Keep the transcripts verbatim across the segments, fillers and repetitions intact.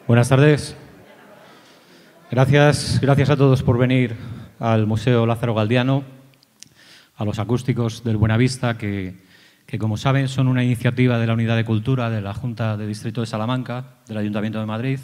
Buenas tardes. Gracias, gracias a todos por venir al Museo Lázaro Galdiano, a los acústicos del Buenavista, que, que como saben son una iniciativa de la Unidad de Cultura de la Junta de Distrito de Salamanca, del Ayuntamiento de Madrid.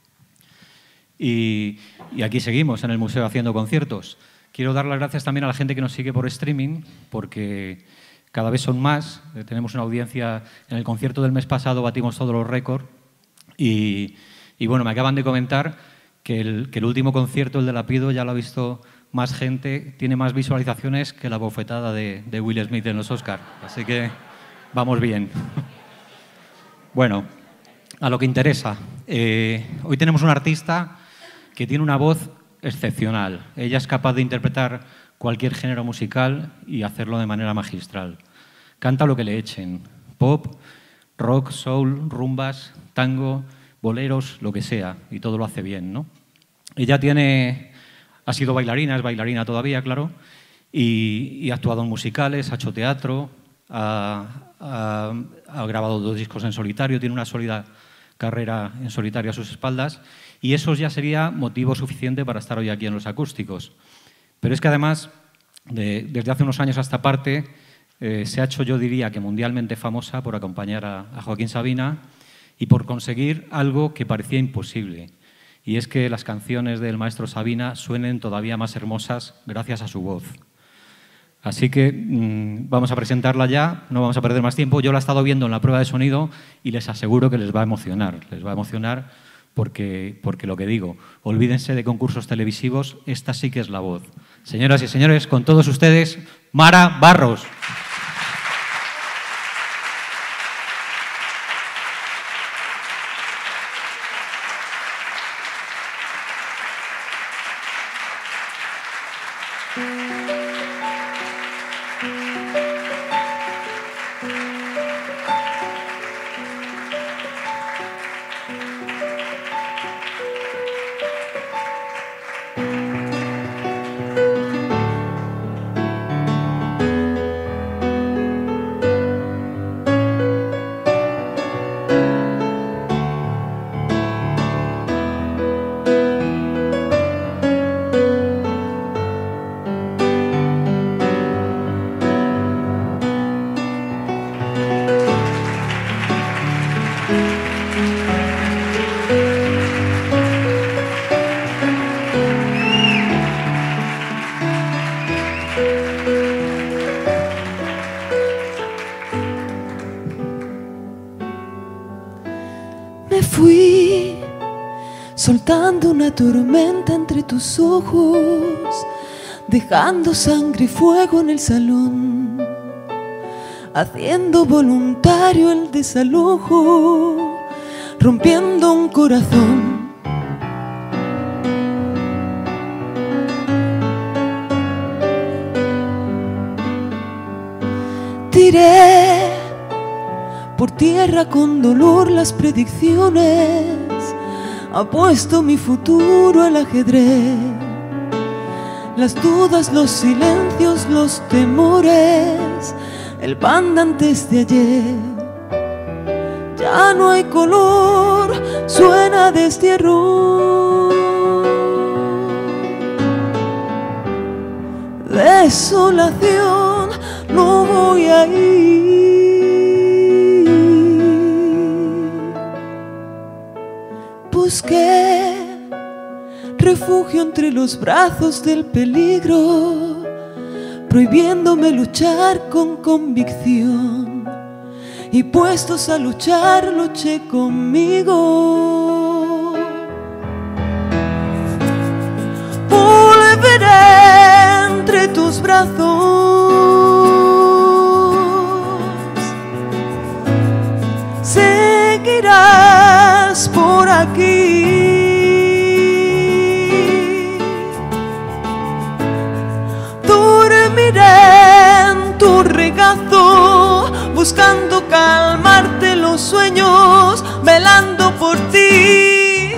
Y, y aquí seguimos en el museo haciendo conciertos. Quiero dar las gracias también a la gente que nos sigue por streaming, porque cada vez son más. Tenemos una audiencia, en el concierto del mes pasado batimos todos los récords. Y, y bueno, me acaban de comentar que el, que el último concierto, el de Lapido, ya lo ha visto más gente, tiene más visualizaciones que la bofetada de, de Will Smith en los Oscar. Así que vamos bien. Bueno, a lo que interesa. Eh, hoy tenemos un artista que tiene una voz excepcional. Ella es capaz de interpretar cualquier género musical y hacerlo de manera magistral. Canta lo que le echen. Pop, rock, soul, rumbas, tango, boleros, lo que sea, y todo lo hace bien, ¿no? Ella tiene, ha sido bailarina, es bailarina todavía, claro, y, y ha actuado en musicales, ha hecho teatro, ha, ha, ha grabado dos discos en solitario, tiene una sólida carrera en solitario a sus espaldas, y eso ya sería motivo suficiente para estar hoy aquí en los acústicos. Pero es que además, de, desde hace unos años a esta parte, eh, se ha hecho, yo diría, que mundialmente famosa por acompañar a, a Joaquín Sabina y por conseguir algo que parecía imposible. Y es que las canciones del maestro Sabina suenen todavía más hermosas gracias a su voz. Así que mmm, vamos a presentarla ya, no vamos a perder más tiempo. Yo la he estado viendo en la prueba de sonido y les aseguro que les va a emocionar. Les va a emocionar porque, porque lo que digo, olvídense de concursos televisivos, esta sí que es la voz. Señoras y señores, con todos ustedes, Mara Barros. Soltando una tormenta entre tus ojos, dejando sangre y fuego en el salón, haciendo voluntario el desalojo, rompiendo un corazón. Tiré por tierra con dolor las predicciones, apuesto mi futuro al ajedrez, las dudas, los silencios, los temores, el pan de antes de ayer. Ya no hay color, suena destierro, desolación, no voy a ir. Busqué refugio entre los brazos del peligro, prohibiéndome luchar con convicción, y puestos a luchar, luché conmigo. Volveré entre tus brazos, seguirás por aquí. Dormiré en tu regazo, buscando calmarte los sueños, velando por ti.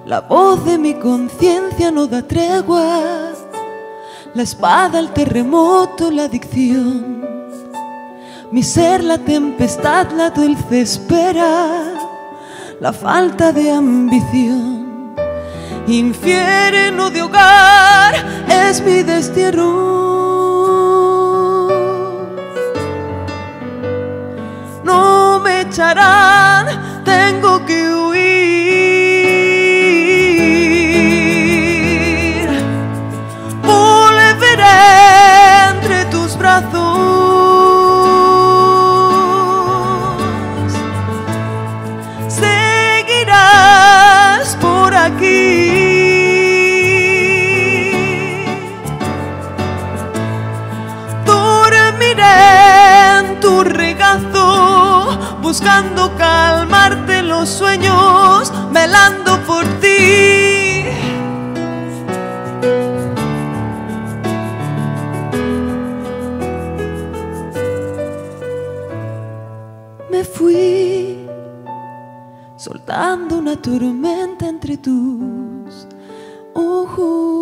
La voz de mi conciencia no da tregua, la espada, el terremoto, la adicción. Mi ser, la tempestad, la dulce espera, la falta de ambición. Infierno de hogar es mi destierro. No me echarán, tengo que huir. Volveré entre tus brazos. Seguirás por aquí. Dormiré en tu regazo, buscando calmarte los sueños, velando por ti. Me fui soltando una tormenta entre tus ojos.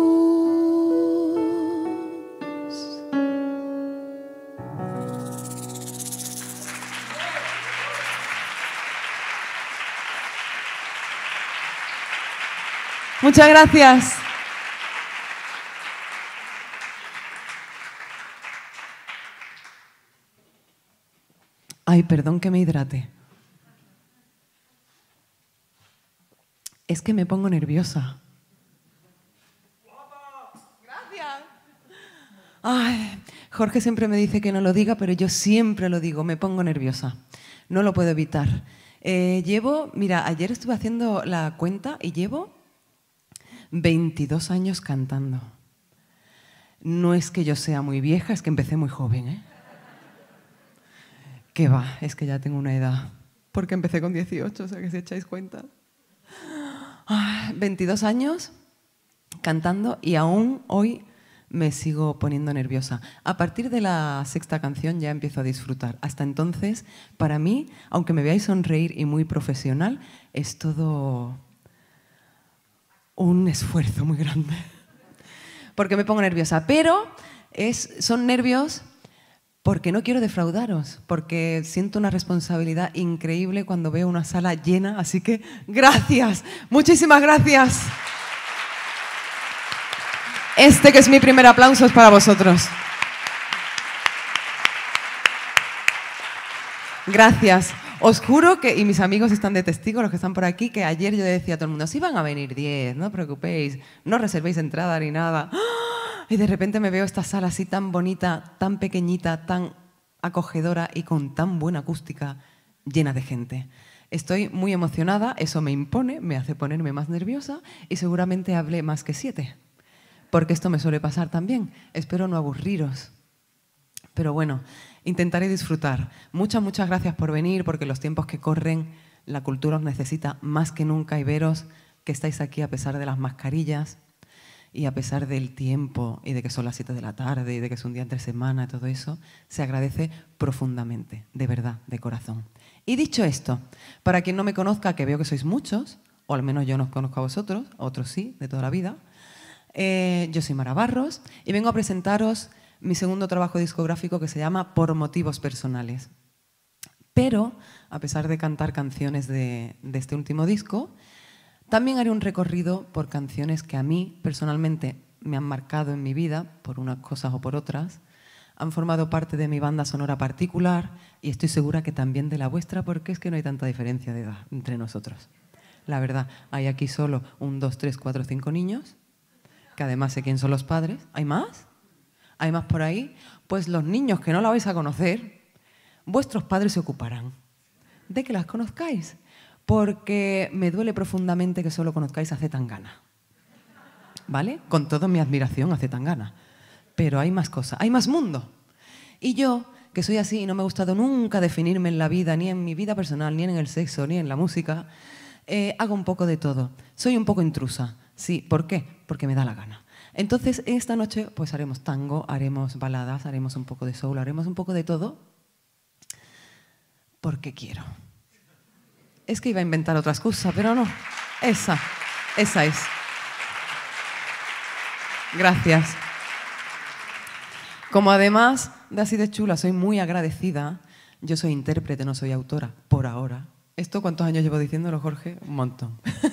Muchas gracias. Ay, perdón que me hidrate. Es que me pongo nerviosa. Gracias. Ay, Jorge siempre me dice que no lo diga, pero yo siempre lo digo, me pongo nerviosa. No lo puedo evitar. Eh, llevo, mira, ayer estuve haciendo la cuenta y llevo veintidós años cantando. No es que yo sea muy vieja, es que empecé muy joven, ¿eh? ¿Qué va? Es que ya tengo una edad. Porque empecé con dieciocho, o sea que si echáis cuenta. Ah, veintidós años cantando y aún hoy me sigo poniendo nerviosa. A partir de la sexta canción ya empiezo a disfrutar. Hasta entonces, para mí, aunque me veáis sonreír y muy profesional, es todo un esfuerzo muy grande. Porque me pongo nerviosa. Pero es, son nervios porque no quiero defraudaros, porque siento una responsabilidad increíble cuando veo una sala llena. Así que gracias, muchísimas gracias. Este que es mi primer aplauso es para vosotros. Gracias. Os juro que, y mis amigos están de testigo, los que están por aquí, que ayer yo decía a todo el mundo, sí van a venir diez, no os preocupéis, no reservéis entrada ni nada. Y de repente me veo esta sala así tan bonita, tan pequeñita, tan acogedora y con tan buena acústica, llena de gente. Estoy muy emocionada, eso me impone, me hace ponerme más nerviosa y seguramente hablé más que siete, porque esto me suele pasar también. Espero no aburriros. Pero bueno, intentaré disfrutar. Muchas, muchas gracias por venir, porque los tiempos que corren, la cultura os necesita más que nunca y veros que estáis aquí a pesar de las mascarillas y a pesar del tiempo y de que son las siete de la tarde y de que es un día entre semana y todo eso, se agradece profundamente, de verdad, de corazón. Y dicho esto, para quien no me conozca, que veo que sois muchos, o al menos yo no os conozco a vosotros, a otros sí, de toda la vida, eh, yo soy Mara Barros y vengo a presentaros mi segundo trabajo discográfico que se llama Por motivos personales. Pero, a pesar de cantar canciones de, de este último disco, también haré un recorrido por canciones que a mí, personalmente, me han marcado en mi vida, por unas cosas o por otras, han formado parte de mi banda sonora particular y estoy segura que también de la vuestra, porque es que no hay tanta diferencia de edad entre nosotros. La verdad, hay aquí solo un, dos, tres, cuatro, cinco niños, que además sé quién son los padres. ¿Hay más? ¿Hay más por ahí? Pues los niños que no la vais a conocer, vuestros padres se ocuparán de que las conozcáis, porque me duele profundamente que solo conozcáis a Zetangana, ¿vale? Con toda mi admiración a Zetangana, pero hay más cosas, hay más mundo. Y yo, que soy así y no me ha gustado nunca definirme en la vida, ni en mi vida personal, ni en el sexo, ni en la música, eh, hago un poco de todo. Soy un poco intrusa, sí. ¿Por qué? Porque me da la gana. Entonces, esta noche pues haremos tango, haremos baladas, haremos un poco de soul, haremos un poco de todo, porque quiero. Es que iba a inventar otra excusa, pero no. Esa, Esa es. Gracias. Como además de así de chula, soy muy agradecida. Yo soy intérprete, no soy autora, por ahora. ¿Esto cuántos años llevo diciéndolo, Jorge? Un montón.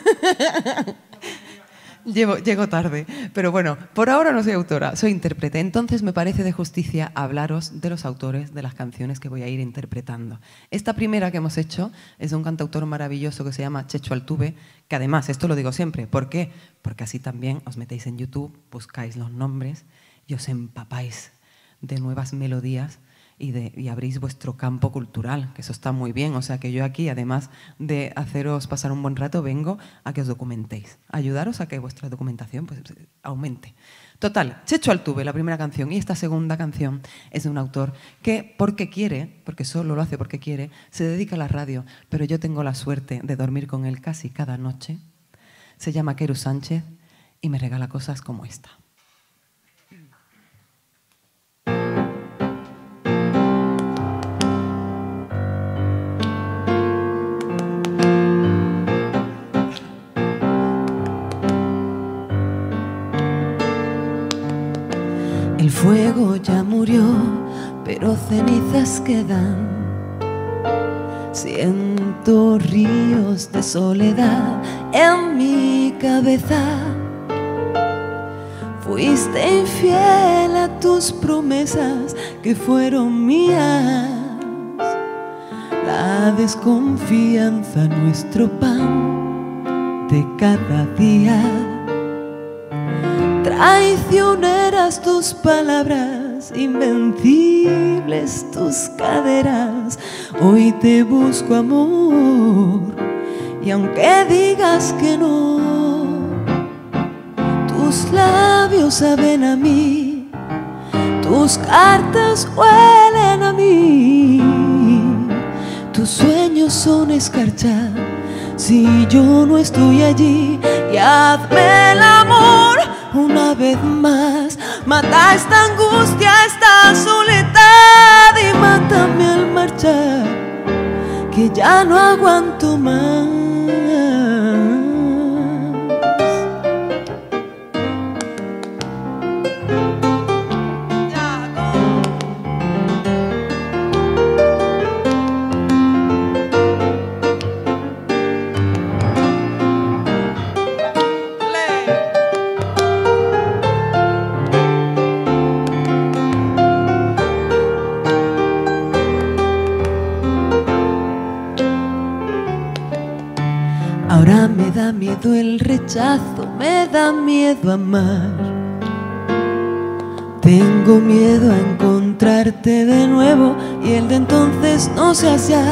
Llevo, llego tarde, pero bueno, por ahora no soy autora, soy intérprete. Entonces me parece de justicia hablaros de los autores de las canciones que voy a ir interpretando. Esta primera que hemos hecho es de un cantautor maravilloso que se llama Checho Altuve, que además, esto lo digo siempre, ¿por qué? Porque así también os metéis en YouTube, buscáis los nombres y os empapáis de nuevas melodías y, de, y abrís vuestro campo cultural, que eso está muy bien. O sea que yo aquí, además de haceros pasar un buen rato, vengo a que os documentéis, a ayudaros a que vuestra documentación pues, aumente. Total, Checho Altuve, la primera canción, y esta segunda canción es de un autor que, porque quiere, porque solo lo hace porque quiere, se dedica a la radio, pero yo tengo la suerte de dormir con él casi cada noche. Se llama Queru Sánchez y me regala cosas como esta. El fuego ya murió, pero cenizas quedan. Siento ríos de soledad en mi cabeza. Fuiste infiel a tus promesas que fueron mías. La desconfianza, nuestro pan de cada día. Traicioneras tus palabras, invencibles tus caderas. Hoy te busco amor, y aunque digas que no, tus labios saben a mí, tus cartas huelen a mí. Tus sueños son escarcha si yo no estoy allí. Y hazme el amor una vez más, mata esta angustia, esta soledad, y mátame al marchar, que ya no aguanto más. Ahora me da miedo el rechazo, me da miedo amar. Tengo miedo a encontrarte de nuevo y el de entonces no seas ya.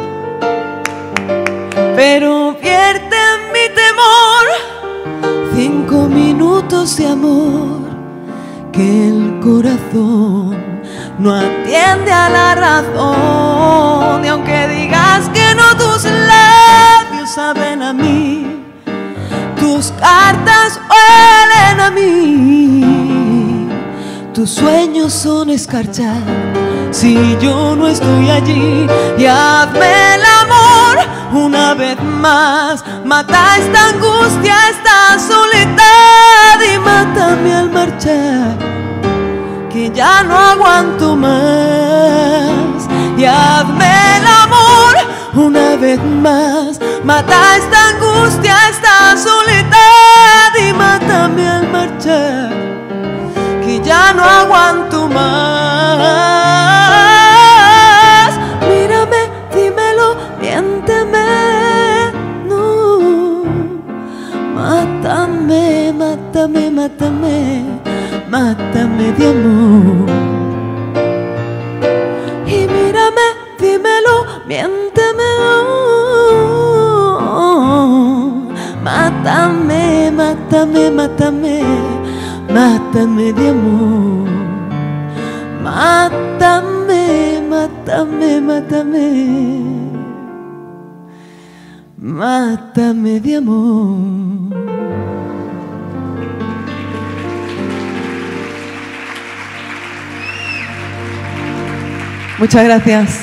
Pero vierte en mi temor cinco minutos de amor, que el corazón no atiende a la razón. Y aunque digas que no, tus labios saben a mí, tus cartas huelen a mí. Tus sueños son escarcha si yo no estoy allí. Y hazme el amor una vez más, mata esta angustia, esta soledad, y mátame al marchar, que ya no aguanto más. Y hazme el amor una vez más, mata esta angustia, esta soledad, y mátame al marchar, que ya no aguanto más. Mírame, dímelo, miénteme, no. Mátame, mátame, mátame, mátame de amor. Y mírame, dímelo, miénteme, oh. Mátame, mátame, mátame, mátame de amor. Mátame, mátame, mátame, mátame de amor. Muchas gracias.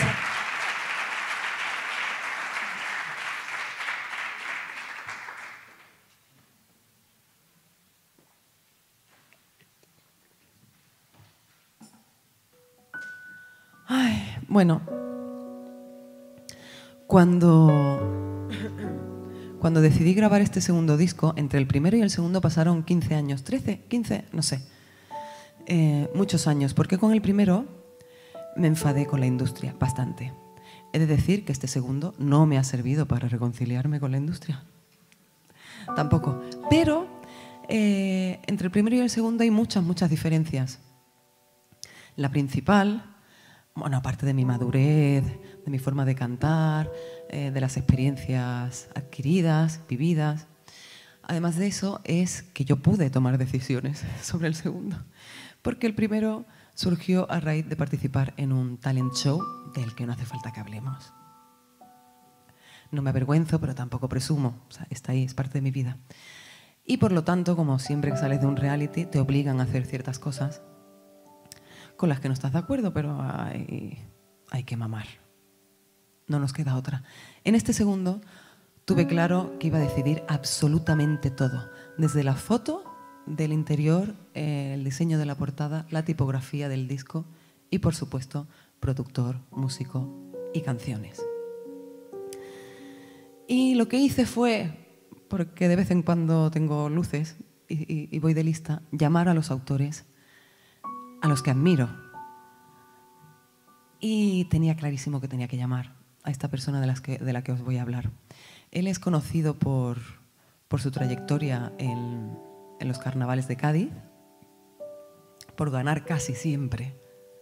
Bueno, cuando, cuando decidí grabar este segundo disco, entre el primero y el segundo pasaron quince años, trece, quince, no sé, eh, muchos años, porque con el primero me enfadé con la industria bastante. He de decir que este segundo no me ha servido para reconciliarme con la industria. Tampoco. Pero eh, entre el primero y el segundo hay muchas, muchas diferencias. La principal, bueno, aparte de mi madurez, de mi forma de cantar, eh, de las experiencias adquiridas, vividas, además de eso, es que yo pude tomar decisiones sobre el segundo. Porque el primero surgió a raíz de participar en un talent show del que no hace falta que hablemos. No me avergüenzo, pero tampoco presumo. O sea, está ahí, es parte de mi vida. Y por lo tanto, como siempre que sales de un reality, te obligan a hacer ciertas cosas con las que no estás de acuerdo, pero hay, hay que mamar. No nos queda otra. En este segundo tuve claro que iba a decidir absolutamente todo. Desde la foto del interior, eh, el diseño de la portada, la tipografía del disco y, por supuesto, productor, músico y canciones. Y lo que hice fue, porque de vez en cuando tengo luces y, y, y voy de lista, llamar a los autores a los que admiro. Y tenía clarísimo que tenía que llamar a esta persona de, las que, de la que os voy a hablar. Él es conocido por, por su trayectoria en, en los carnavales de Cádiz, por ganar casi siempre.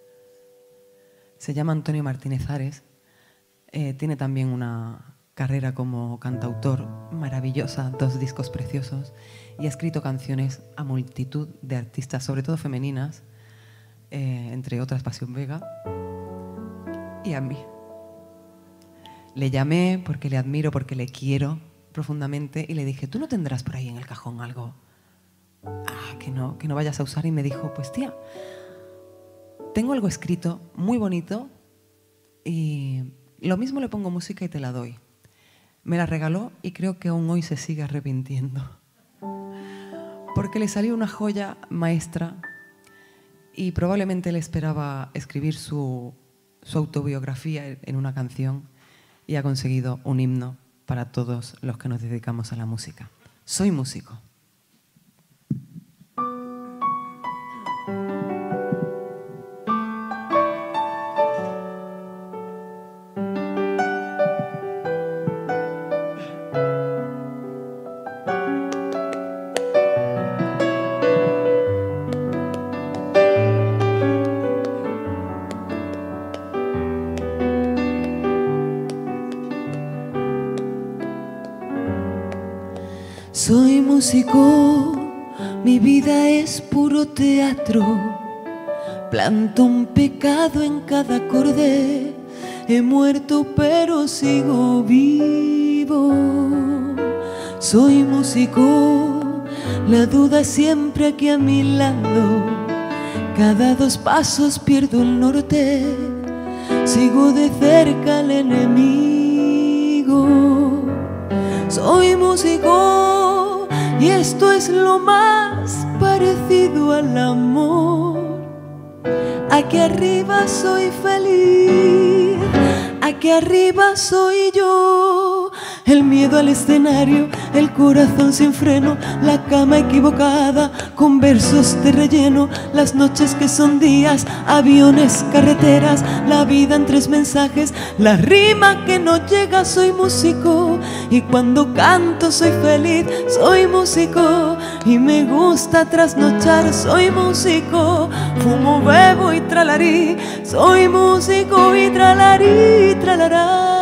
Se llama Antonio Martínez Ares. Eh, tiene también una carrera como cantautor maravillosa, dos discos preciosos, y ha escrito canciones a multitud de artistas, sobre todo femeninas, eh, entre otras Pasión Vega, y a mí. Le llamé porque le admiro, porque le quiero profundamente, y le dije, ¿tú no tendrás por ahí en el cajón algo ah, que, no, que no vayas a usar? Y me dijo, pues tía, tengo algo escrito muy bonito y lo mismo le pongo música y te la doy. Me la regaló y creo que aún hoy se sigue arrepintiendo. Porque le salió una joya maestra y probablemente él esperaba escribir su, su autobiografía en una canción y ha conseguido un himno para todos los que nos dedicamos a la música. Soy músico. Soy músico, mi vida es puro teatro. Planto un pecado en cada acorde. He muerto pero sigo vivo. Soy músico, la duda siempre aquí a mi lado. Cada dos pasos pierdo el norte. Sigo de cerca al enemigo. Soy músico y esto es lo más parecido al amor. Aquí arriba soy feliz, aquí arriba soy yo. El miedo al escenario, el corazón sin freno, la cama equivocada con versos de relleno, las noches que son días, aviones, carreteras, la vida en tres mensajes, la rima que no llega. Soy músico y cuando canto soy feliz. Soy músico y me gusta trasnochar. Soy músico, fumo, bebo y tralarí. Soy músico y tralarí, tralará.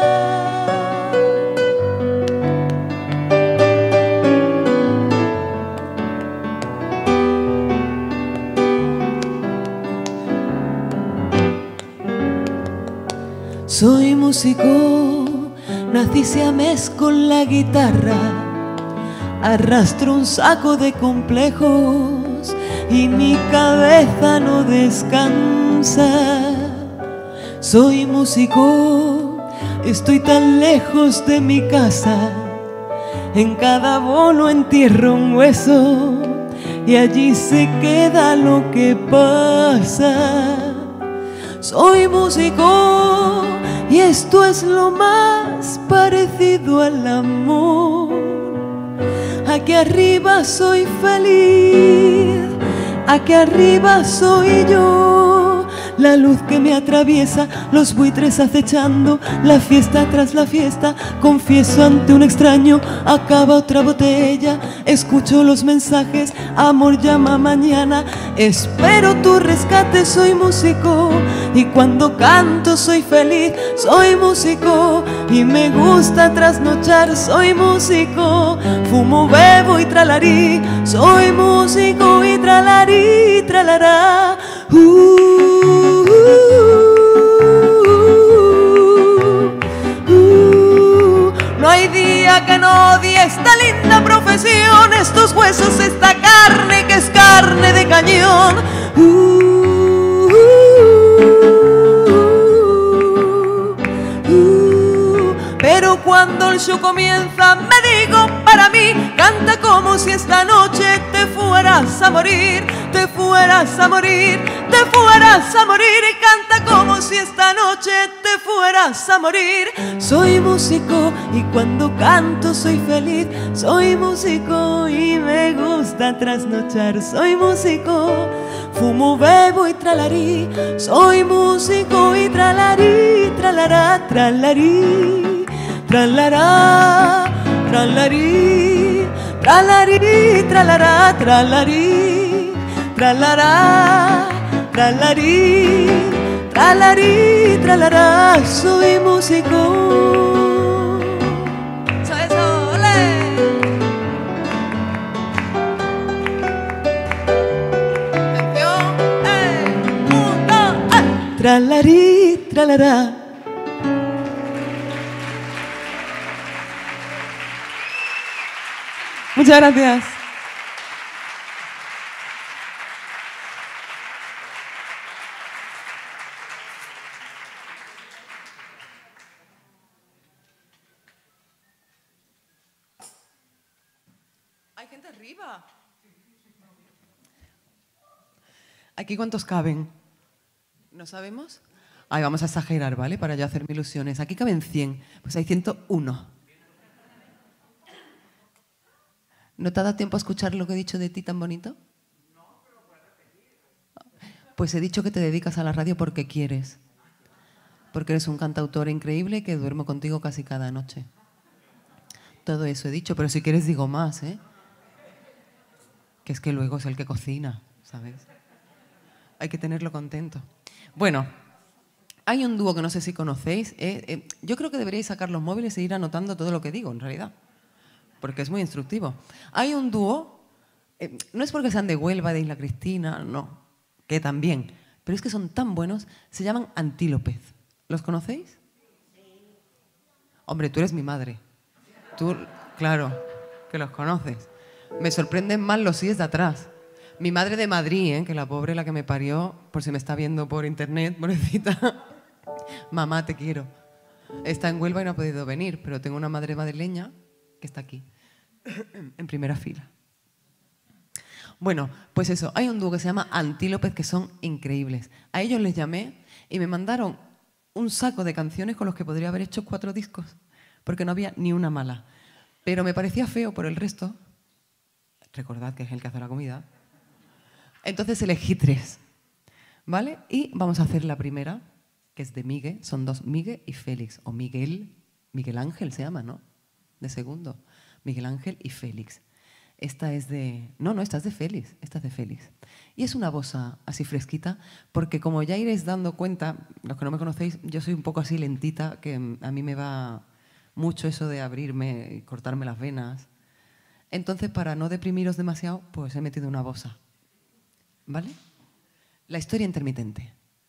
Soy músico, nací siamés con la guitarra. Arrastro un saco de complejos y mi cabeza no descansa. Soy músico, estoy tan lejos de mi casa. En cada bono entierro un hueso y allí se queda lo que pasa. soy músico y esto es lo más parecido al amor. Aquí arriba soy feliz, aquí arriba soy yo, la luz que me atraviesa, los buitres acechando, la fiesta tras la fiesta, confieso ante un extraño, acaba otra botella, escucho los mensajes, amor llama mañana, espero tu rescate, soy músico, y cuando canto soy feliz, soy músico, y me gusta trasnochar, soy músico, fumo, bebo y tralarí, soy músico y tralarí, tralará. Uh. Uh, uh, uh, no hay día que no odie esta linda profesión, estos huesos, esta carne que es carne de cañón. Uh, uh, uh, pero cuando el show comienza me digo para mí, canta como si esta noche te fueras a morir, te fueras a morir, te fueras a morir, y canta como si esta noche te fueras a morir. Soy músico y cuando canto soy feliz, soy músico y me gusta trasnochar, soy músico, fumo, bebo y tralarí, soy músico y tralarí, tralará, tralarí, tralará, tralarí, tralarí, tralará, tralarí, tralará, tralarí, tralarí, tralará, soy músico. ¿Sabes? ¡Ole! Atención, ¡eh! Un, dos, ¡eh! Tralarí, tralará. Muchas gracias. Hay gente arriba. ¿Aquí cuántos caben? ¿No sabemos? Ay, vamos a exagerar, ¿vale? Para yo hacerme ilusiones. Aquí caben cien, pues hay ciento uno. ¿No te ha dado tiempo a escuchar lo que he dicho de ti tan bonito? No, pero puedes repetir. Pues he dicho que te dedicas a la radio porque quieres. Porque eres un cantautor increíble y que duermo contigo casi cada noche. Todo eso he dicho, pero si quieres digo más, ¿eh? Que es que luego es el que cocina, ¿sabes? Hay que tenerlo contento. Bueno, hay un dúo que no sé si conocéis. Eh, eh, yo creo que deberíais sacar los móviles e ir anotando todo lo que digo, en realidad. Porque es muy instructivo. Hay un dúo, eh, no es porque sean de Huelva, de Isla Cristina, no, que también, pero es que son tan buenos, se llaman Antílopez. ¿Los conocéis? Hombre, tú eres mi madre. Tú, claro, que los conoces. Me sorprenden más los síes de atrás. Mi madre de Madrid, ¿eh? Que la pobre, la que me parió, por si me está viendo por internet, pobrecita. Mamá, te quiero. Está en Huelva y no ha podido venir, pero tengo una madre madrileña que está aquí, en primera fila. Bueno, pues eso, hay un dúo que se llama Antílopez que son increíbles. A ellos les llamé y me mandaron un saco de canciones con los que podría haber hecho cuatro discos, porque no había ni una mala. Pero me parecía feo por el resto. Recordad que es el que hace la comida. Entonces elegí tres, ¿vale? Y vamos a hacer la primera, que es de Miguel. Son dos, Miguel y Félix, o Miguel, Miguel Ángel se llama, ¿no? De segundo, Miguel Ángel y Félix. Esta es de... No, no, esta es de Félix, esta es de Félix. Y es una bossa así fresquita, porque como ya iréis dando cuenta, los que no me conocéis, yo soy un poco así lentita, que a mí me va mucho eso de abrirme y cortarme las venas. Entonces, para no deprimiros demasiado, pues he metido una bossa. ¿Vale? La historia intermitente.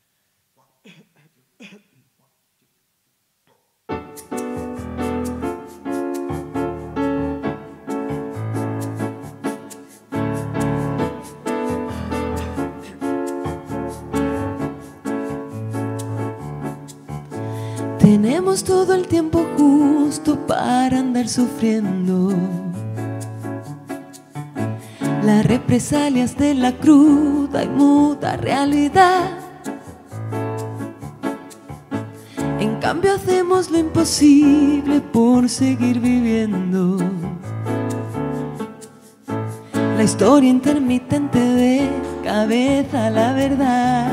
Tenemos todo el tiempo justo para andar sufriendo las represalias de la cruda y muda realidad. cambio hacemos lo imposible por seguir viviendo. La historia intermitente de cabeza a la verdad,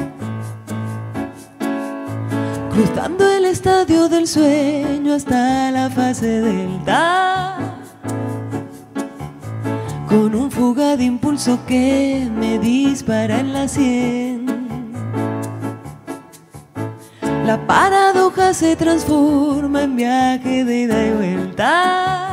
cruzando el estadio del sueño hasta la fase delta, con un fugaz impulso que me dispara en la sien. La paradoja se transforma en viaje de ida y vuelta,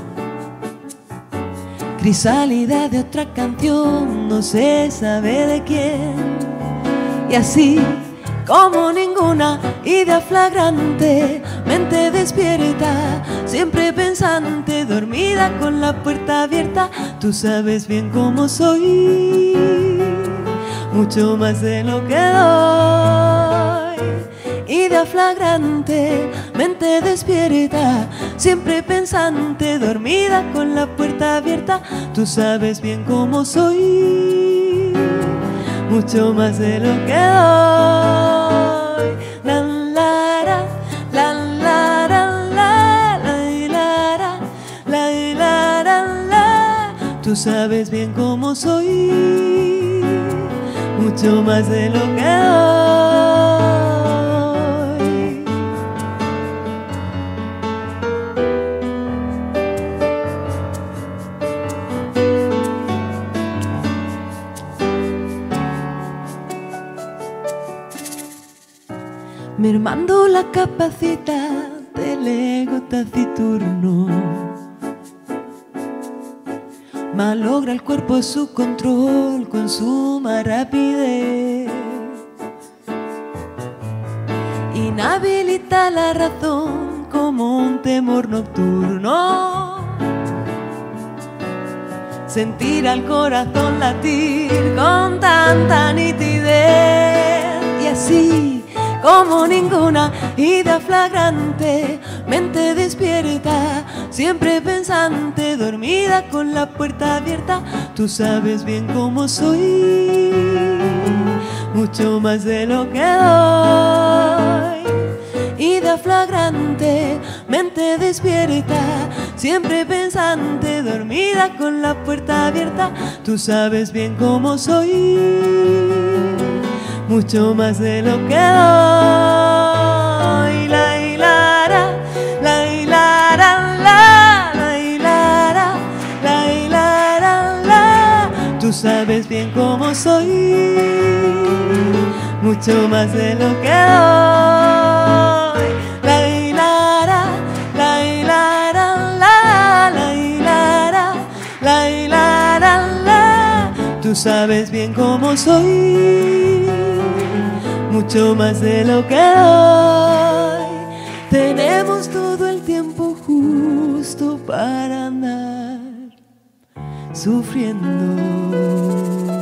crisálida de otra canción, no se sabe de quién. Y así como ninguna idea flagrante, mente despierta, siempre pensante, dormida con la puerta abierta. Tú sabes bien cómo soy, mucho más de lo que doy. Idea flagrante, mente despierta, siempre pensante, dormida con la puerta abierta. Tú sabes bien cómo soy, mucho más de lo que doy. La la la, la la la la, la la la, la la la. Tú sabes bien cómo soy, mucho más de lo que doy. Mermando la capacidad del ego taciturno, malogra el cuerpo su control con suma rapidez, inhabilita la razón como un temor nocturno, sentir al corazón latir con tanta nitidez. Y así como ninguna idea flagrante, mente despierta, siempre pensante, dormida con la puerta abierta. Tú sabes bien cómo soy, mucho más de lo que doy. Idea flagrante, mente despierta, siempre pensante, dormida con la puerta abierta. Tú sabes bien cómo soy, mucho más de lo que doy. La hilara, la hilara, la, la hilara, la hilara, la. Tú sabes bien cómo soy, mucho más de lo que doy. La hilara, la hilara, la, la hilara, la hilara, la. Tú sabes bien cómo soy, mucho más de lo que doy. Tenemos todo el tiempo justo para andar sufriendo.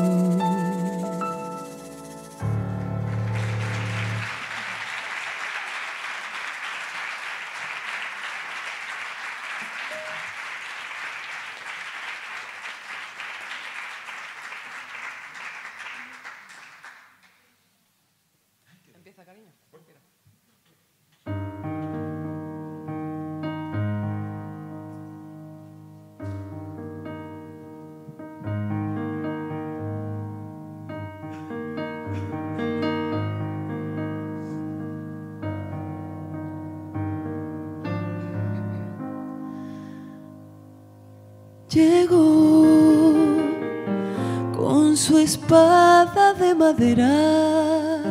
Llegó con su espada de madera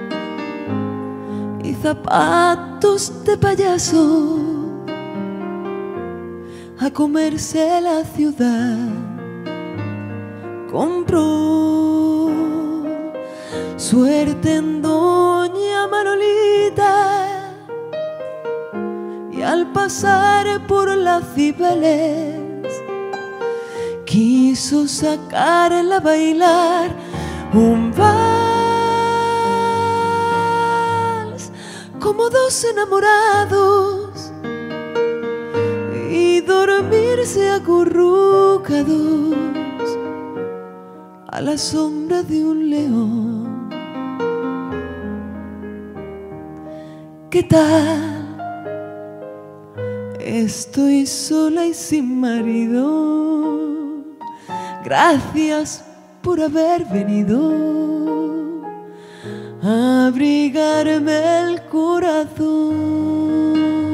y zapatos de payaso a comerse la ciudad. Compró suerte en doña Manolita y al pasar por la Cibeles quiso sacarla a bailar un vals como dos enamorados y dormirse acurrucados a la sombra de un león. ¿qué tal? Estoy sola y sin marido. Gracias por haber venido a abrigarme el corazón.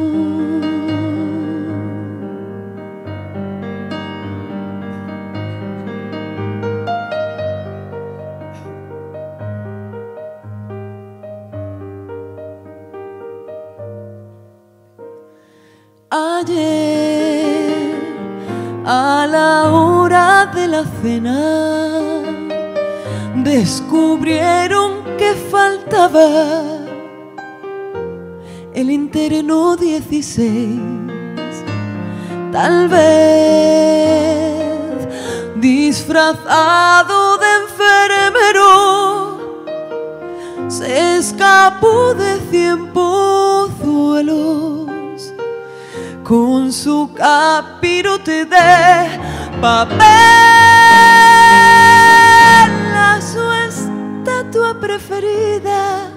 Ayer, a la hora de la cena, descubrieron que faltaba el interno dieciséis. Tal vez disfrazado de enfermero, se escapó de cien pozuelos con su capirote de papel a su estatua preferida,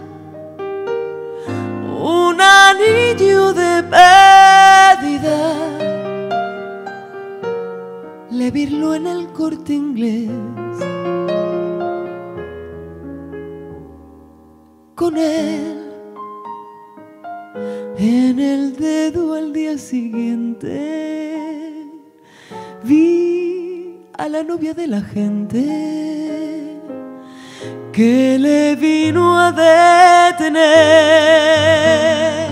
un anillo de pedida, le virló en el Corte Inglés. Con él en el dedo al día siguiente, vi a la novia de la gente que le vino a detener.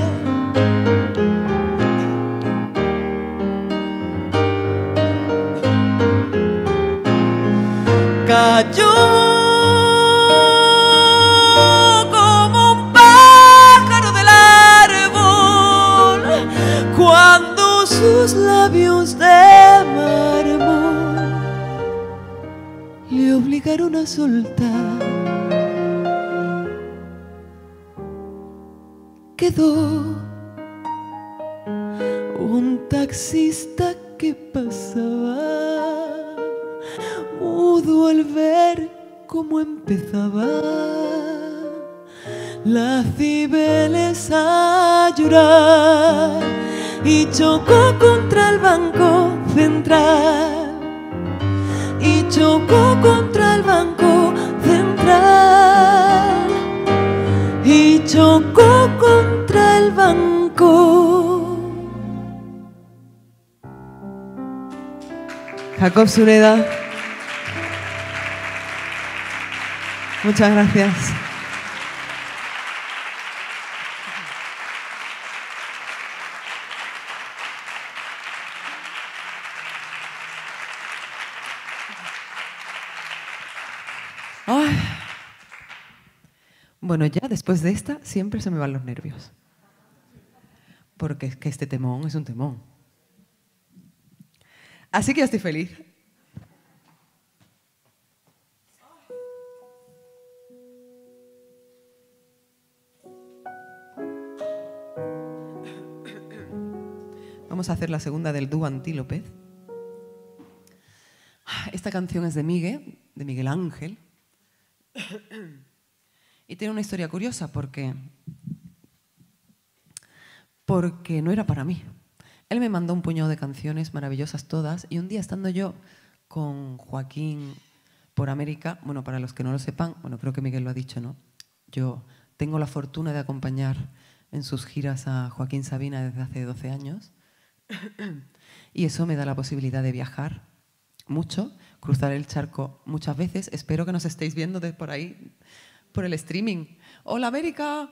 Cayó cuando sus labios de mármol le obligaron a soltar. Quedó un taxista que pasaba, mudo al ver cómo empezaba las Cibeles a llorar, y chocó contra el Banco Central, y chocó contra el Banco Central, y chocó contra el banco. Jacob Sureda, muchas gracias. Ay. Bueno, ya después de esta siempre se me van los nervios, porque es que este temón es un temón. Así que yo estoy feliz. Vamos a hacer la segunda del dúo Antílope. Esta canción es de Miguel, de Miguel Ángel. Y tiene una historia curiosa porque, porque no era para mí. Él me mandó un puñado de canciones maravillosas todas, y un día estando yo con Joaquín por América, bueno, para los que no lo sepan, bueno, creo que Miguel lo ha dicho, ¿no? Yo tengo la fortuna de acompañar en sus giras a Joaquín Sabina desde hace doce años, y eso me da la posibilidad de viajar mucho, cruzar el charco muchas veces. Espero que nos estéis viendo de por ahí, por el streaming. ¡Hola, América!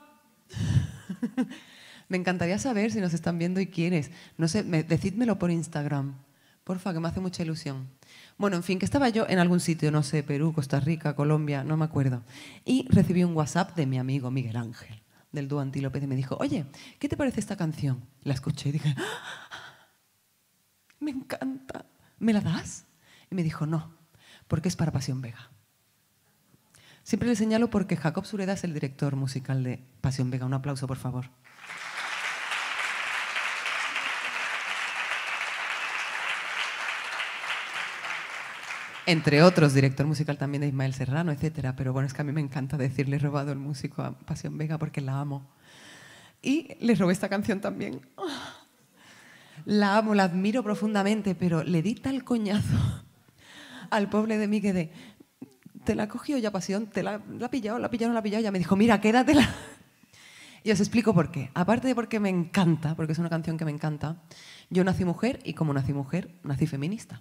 Me encantaría saber si nos están viendo y quiénes. No sé, me, decídmelo por Instagram, porfa, que me hace mucha ilusión. Bueno, en fin, que estaba yo en algún sitio, no sé, Perú, Costa Rica, Colombia, no me acuerdo. Y recibí un WhatsApp de mi amigo Miguel Ángel, del dúo Antílope, y me dijo, oye, ¿qué te parece esta canción? La escuché y dije, ¡ah! Me encanta. ¿Me la das? Y me dijo, no, porque es para Pasión Vega. Siempre le señalo porque Jacob Sureda es el director musical de Pasión Vega. Un aplauso, por favor. Entre otros, director musical también de Ismael Serrano, etcétera. Pero bueno, es que a mí me encanta decirle he robado el músico a Pasión Vega porque la amo. y le robé esta canción también. La amo, la admiro profundamente, pero le di tal coñazo al pobre de mí que de, te la cogió ya pasión, te la, la ha pillado, la ha pillado, no la ha pillado, ya me dijo, mira, quédatela. Y os explico por qué. Aparte de porque me encanta, porque es una canción que me encanta, yo nací mujer y como nací mujer, nací feminista.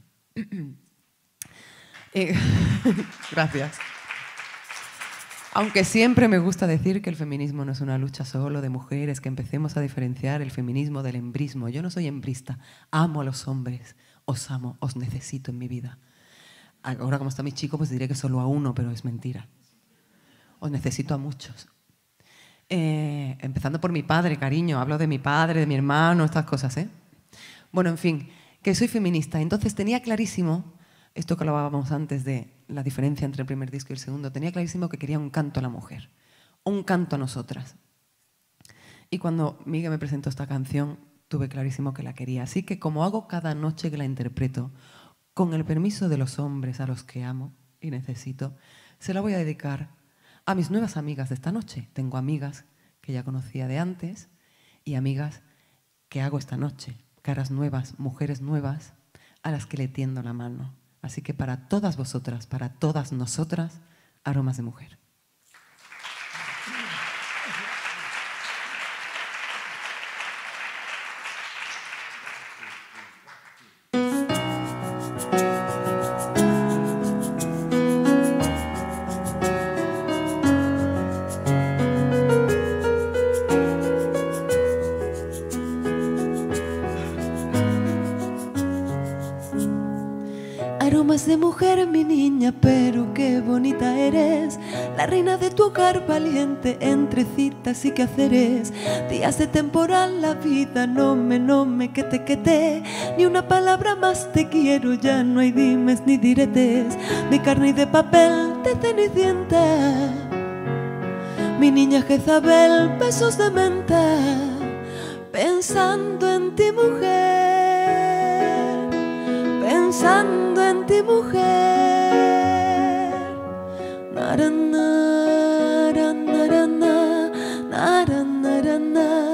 eh, gracias. Aunque siempre me gusta decir que el feminismo no es una lucha solo de mujeres, que empecemos a diferenciar el feminismo del hembrismo. Yo no soy hembrista, amo a los hombres, os amo, os necesito en mi vida. Ahora como está mi chico, pues diré que solo a uno, pero es mentira. Os necesito a muchos. Eh, empezando por mi padre, cariño, hablo de mi padre, de mi hermano, estas cosas, ¿eh? Bueno, en fin, que soy feminista. Entonces tenía clarísimo, esto que hablábamos antes de la diferencia entre el primer disco y el segundo, tenía clarísimo que quería un canto a la mujer, un canto a nosotras. Y cuando Miguel me presentó esta canción, tuve clarísimo que la quería. Así que como hago cada noche que la interpreto, con el permiso de los hombres a los que amo y necesito, se la voy a dedicar a mis nuevas amigas de esta noche. Tengo amigas que ya conocía de antes y amigas que hago esta noche. Caras nuevas, mujeres nuevas, a las que le tiendo la mano. Así que para todas vosotras, para todas nosotras, Aromas de Mujer. Aromas de mujer, mi niña, pero qué bonita eres. La reina de tu hogar, valiente entre citas y quehaceres. Días de temporal, la vida, no me, no me, que te, que te. Ni una palabra más te quiero, ya no hay dimes ni diretes. Mi carne y de papel de cenicienta. Mi niña Jezabel, besos de menta. Pensando en ti, mujer. Pensando en ti, mujer. Narana, narana, narana.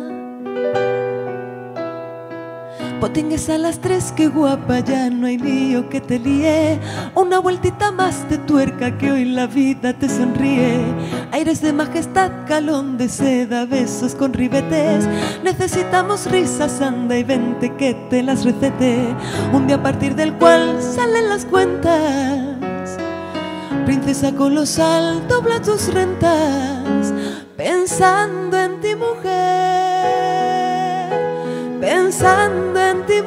Potingues a las tres, qué guapa, ya no hay lío que te líe. Una vueltita más de tuerca que hoy la vida te sonríe. Aires de majestad, calón de seda, besos con ribetes. Necesitamos risas, anda y vente que te las recete. Un día a partir del cual salen las cuentas. Princesa colosal, dobla tus rentas. Pensando en ti, mujer. Pensando en ti,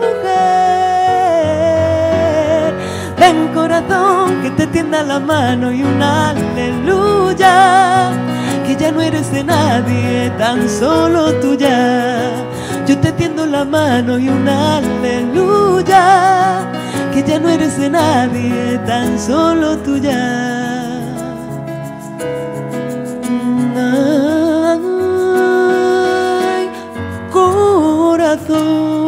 mujer. Ven, corazón, que te tienda la mano y un aleluya. Que ya no eres de nadie, tan solo tuya. Yo te tiendo la mano y un aleluya. Que ya no eres de nadie, tan solo tuya. Ay, corazón.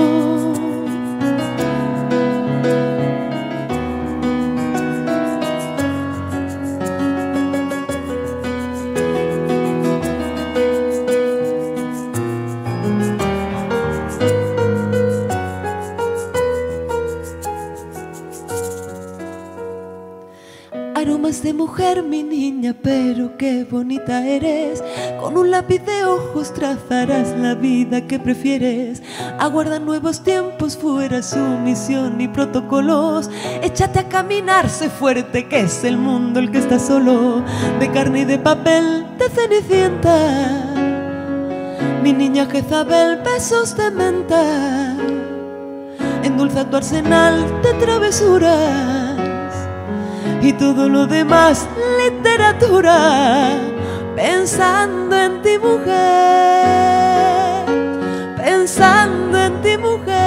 Aromas de mujer, mi niña, pero qué bonita eres. Con un lápiz de ojos trazarás la vida que prefieres. Aguarda nuevos tiempos, fuera sumisión y protocolos. Échate a caminar, sé fuerte, que es el mundo el que está solo. De carne y de papel, de cenicienta. Mi niña Jezabel, besos de menta. Endulza tu arsenal de travesuras. Y todo lo demás, literatura. Pensando en ti, mujer. Pensando en ti,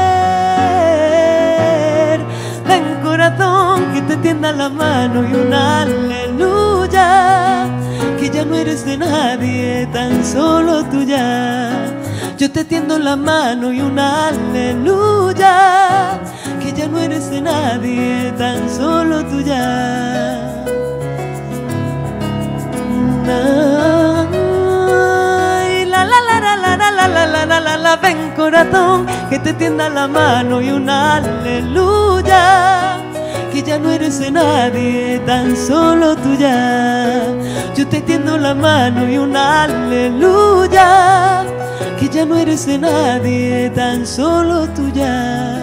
mujer. Ven, corazón, que te tienda la mano y un aleluya. Que ya no eres de nadie, tan solo tuya. Yo te tiendo la mano y un aleluya. Que ya no eres de nadie, tan solo tuya. Ay, la la la la la la. corazón, que te tienda la mano y un aleluya, que ya no eres de nadie, tan solo tuya. Yo te tiendo la mano y un aleluya, que ya no eres de nadie, tan solo tuya.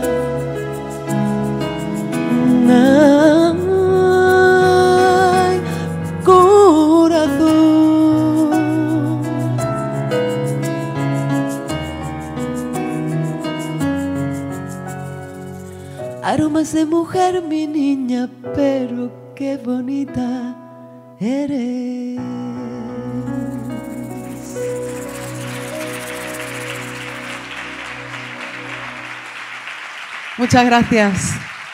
Ay, corazón. Aromas de mujer, mi niña, pero qué bonita eres. Muchas gracias.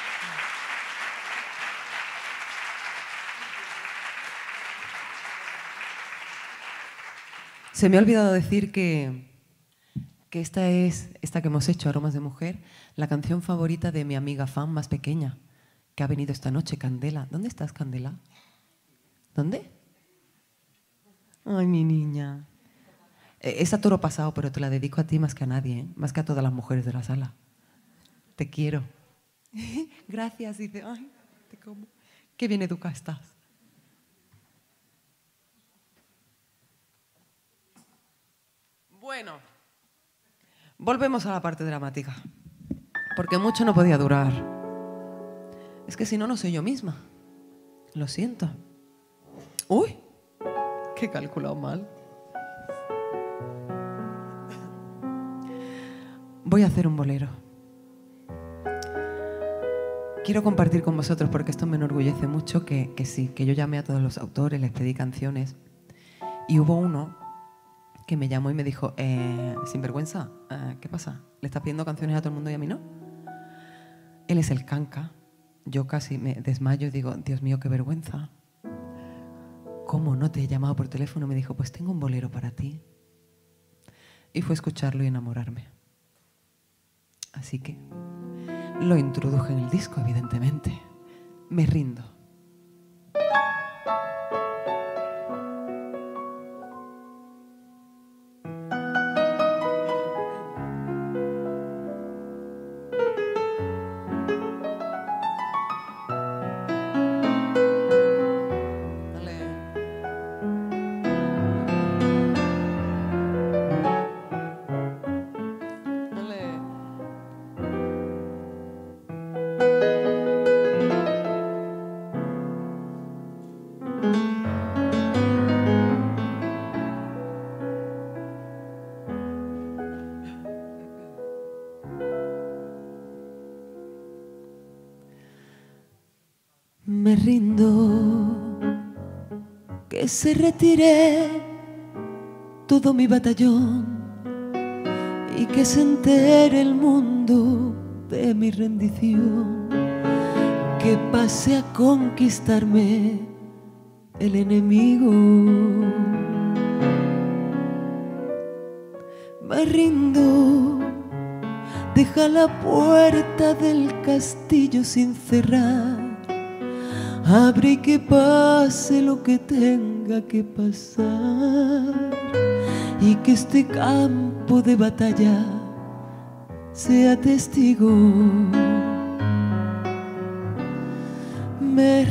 Se me ha olvidado decir que, que esta es, esta que hemos hecho, Aromas de Mujer, la canción favorita de mi amiga fan más pequeña, que ha venido esta noche, Candela. ¿Dónde estás, Candela? ¿Dónde? Ay, mi niña. Eh, es a toro pasado, pero te la dedico a ti más que a nadie, ¿eh? Más que a todas las mujeres de la sala. Te quiero. Gracias, dice. Ay, te como. Qué bien educada estás. Bueno, volvemos a la parte dramática, porque mucho no podía durar. Es que si no, no soy yo misma. Lo siento. Uy, que he calculado mal. Voy a hacer un bolero. Quiero compartir con vosotros, porque esto me enorgullece mucho, que, que sí, que yo llamé a todos los autores, les pedí canciones, y hubo uno que me llamó y me dijo, eh, sinvergüenza, eh, ¿qué pasa? ¿Le estás pidiendo canciones a todo el mundo y a mí no? Él es el Canca. Yo casi me desmayo y digo, Dios mío, qué vergüenza. ¿Cómo no te he llamado por teléfono? Me dijo, pues tengo un bolero para ti. Y fue a escucharlo y enamorarme. Así que lo introduje en el disco, evidentemente. Me rindo. Me rindo, que se retire todo mi batallón y que se entere el mundo de mi rendición, que pase a conquistarme el enemigo. Me rindo, deja la puerta del castillo sin cerrar. Abre y que pase lo que tenga que pasar, y que este campo de batalla sea testigo. Me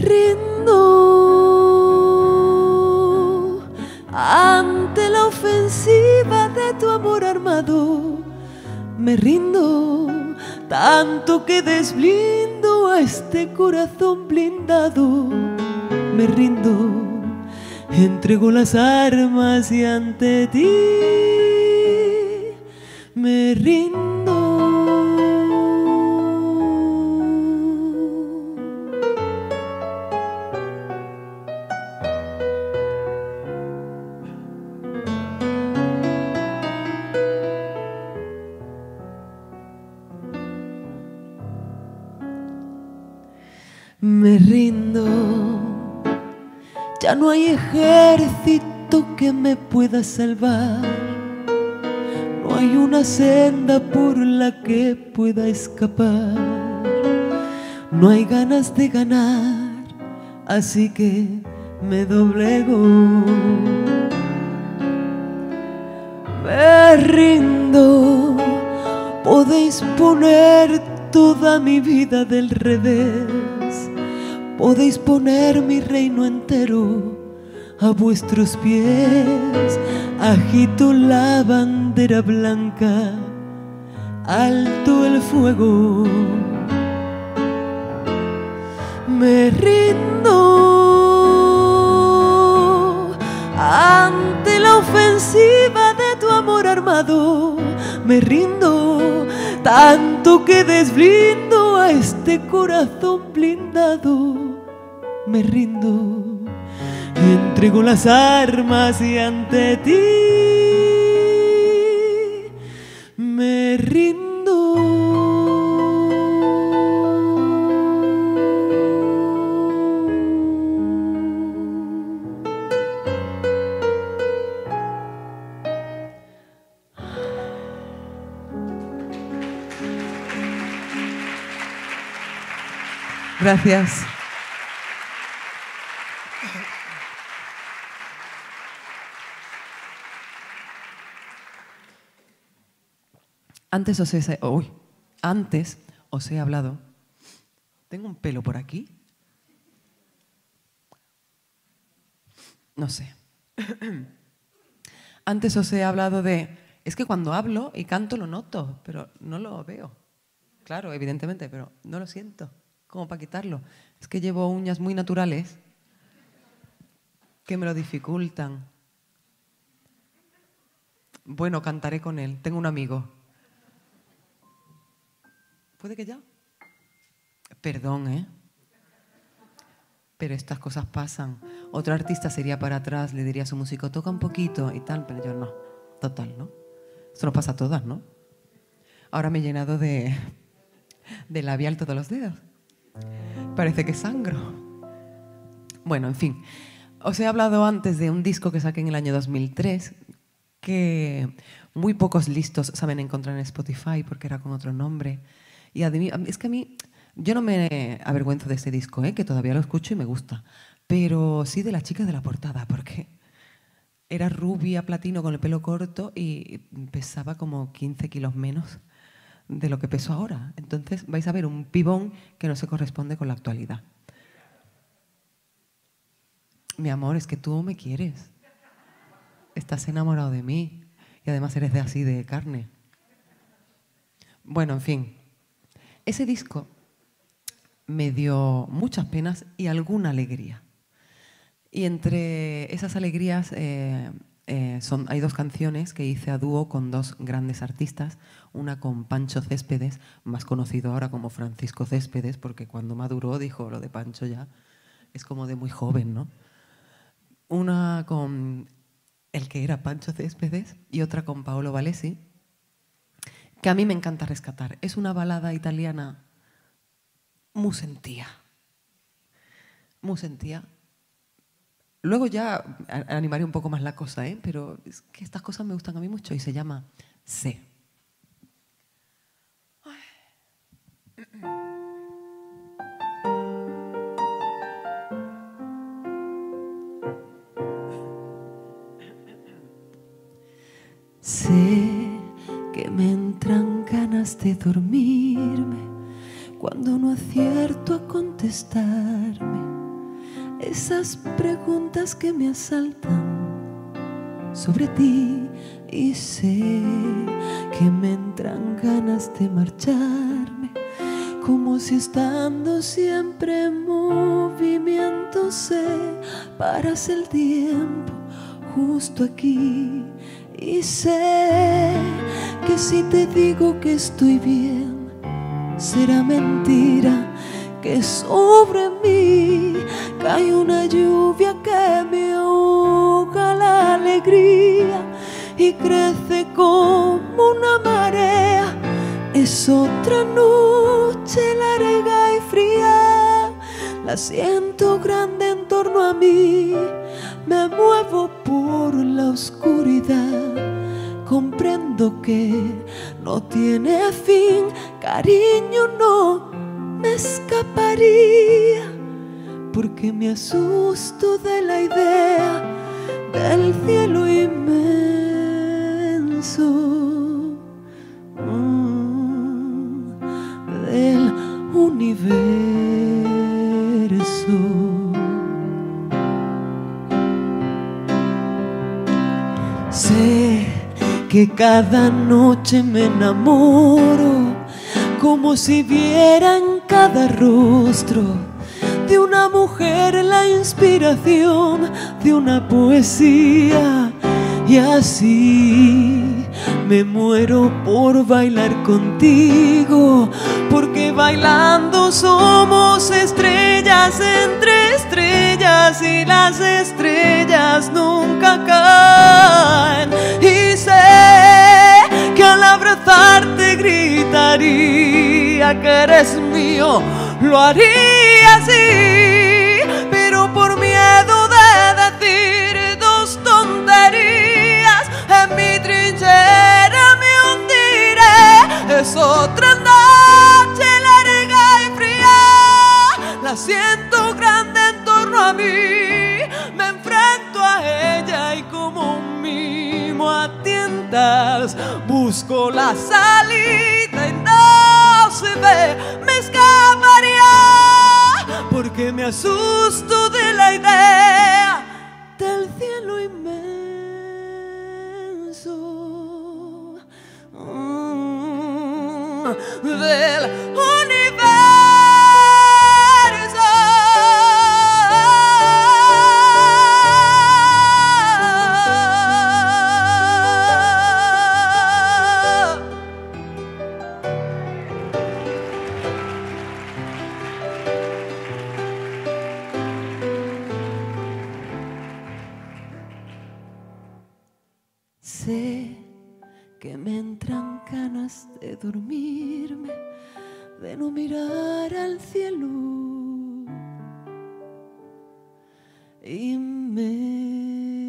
rindo ante la ofensiva de tu amor armado. Me rindo tanto que desblindo a este corazón blindado. Me rindo, entrego las armas y ante ti me rindo. Me rindo, ya no hay ejército que me pueda salvar, no hay una senda por la que pueda escapar, no hay ganas de ganar, así que me doblego. Me rindo, Podéis poner toda mi vida del revés, podéis poner mi reino entero a vuestros pies. Agito la bandera blanca, alto el fuego, me rindo ante la ofensiva de tu amor armado. Me rindo, tanto que desblindo a este corazón blindado. Me rindo y entrego las armas y ante ti me rindo. Gracias. Antes os he, uy, antes os he hablado. ¿Tengo un pelo por aquí? No sé. Antes os he hablado de... Es que cuando hablo y canto lo noto, pero no lo veo. Claro, evidentemente, pero no lo siento. ¿Cómo para quitarlo? Es que llevo uñas muy naturales que me lo dificultan. Bueno, cantaré con él. Tengo un amigo. ¿Puede que ya? Perdón, ¿eh? Pero estas cosas pasan. Otro artista sería para atrás, le diría a su músico, toca un poquito y tal, pero yo no. Total, ¿no? Esto nos pasa a todas, ¿no? Ahora me he llenado de, de labial todos los dedos. Parece que sangro. Bueno, en fin. Os he hablado antes de un disco que saqué en el año dos mil tres que muy pocos listos saben encontrar en Spotify porque era con otro nombre. Y es que a mí, yo no me avergüenzo de este disco, ¿eh? Que todavía lo escucho y me gusta. Pero sí de la chica de la portada, porque era rubia, platino, con el pelo corto y pesaba como quince kilos menos de lo que peso ahora. Entonces vais a ver un pibón que no se corresponde con la actualidad. Mi amor, es que tú me quieres. Estás enamorado de mí y además eres de así de carne. Bueno, en fin. Ese disco me dio muchas penas y alguna alegría. Y entre esas alegrías eh, eh, son, hay dos canciones que hice a dúo con dos grandes artistas. Una con Pancho Céspedes, más conocido ahora como Francisco Céspedes, porque cuando maduró dijo lo de Pancho ya es como de muy joven, ¿no? Una con el que era Pancho Céspedes y otra con Paolo Valesi, que a mí me encanta rescatar. Es una balada italiana muy sentía. Muy sentía. Luego ya animaré un poco más la cosa, ¿eh? Pero es que estas cosas me gustan a mí mucho y se llama Sé. Sé que me entran ganas de dormirme cuando no acierto a contestarme esas preguntas que me asaltan sobre ti. Y sé que me entran ganas de marcharme, como si estando siempre en movimiento se parase el tiempo justo aquí. Y sé que si te digo que estoy bien, será mentira, que sobre mí cae una lluvia que me ahoga la alegría y crece como una marea. Es otra noche larga y fría, la siento grande en torno a mí, me muevo por la oscuridad, comprendo que no tiene fin, cariño, no me escaparía, porque me asusto de la idea del cielo inmenso. Mm. universo. Sé que cada noche me enamoro, como si viera en cada rostro de una mujer la inspiración de una poesía. Y así me muero por bailar contigo, porque bailando somos estrellas entre estrellas y las estrellas nunca caen. Y sé que al abrazarte gritaría que eres mío, lo haría así, pero por miedo de decir dos tonterías en mi trinchera me hundiré. Es otra noche larga y fría, la siento grande en torno a mí, me enfrento a ella y como un mimo a tientas busco la salida y no se ve, me escaparía porque me asusto de la idea del cielo inmenso, mm, del universo. Sé que me entran ganas de dormirme, de no mirar al cielo y me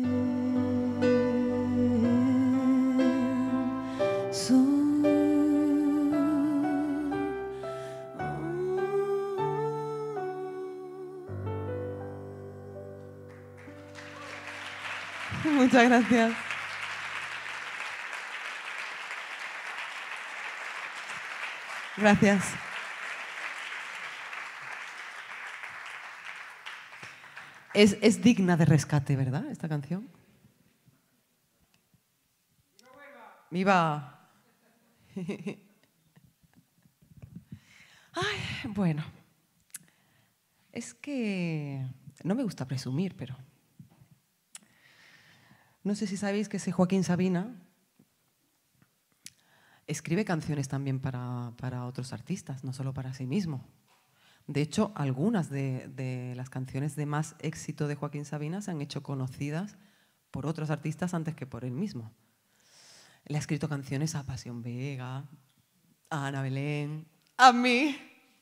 Muchas gracias. Gracias. Es, es digna de rescate, ¿verdad? Esta canción. ¡Viva! Ay, bueno. Es que no me gusta presumir, pero no sé si sabéis que ese Joaquín Sabina escribe canciones también para, para otros artistas, no solo para sí mismo. De hecho, algunas de, de las canciones de más éxito de Joaquín Sabina se han hecho conocidas por otros artistas antes que por él mismo. Le ha escrito canciones a Pasión Vega, a Ana Belén, a mí.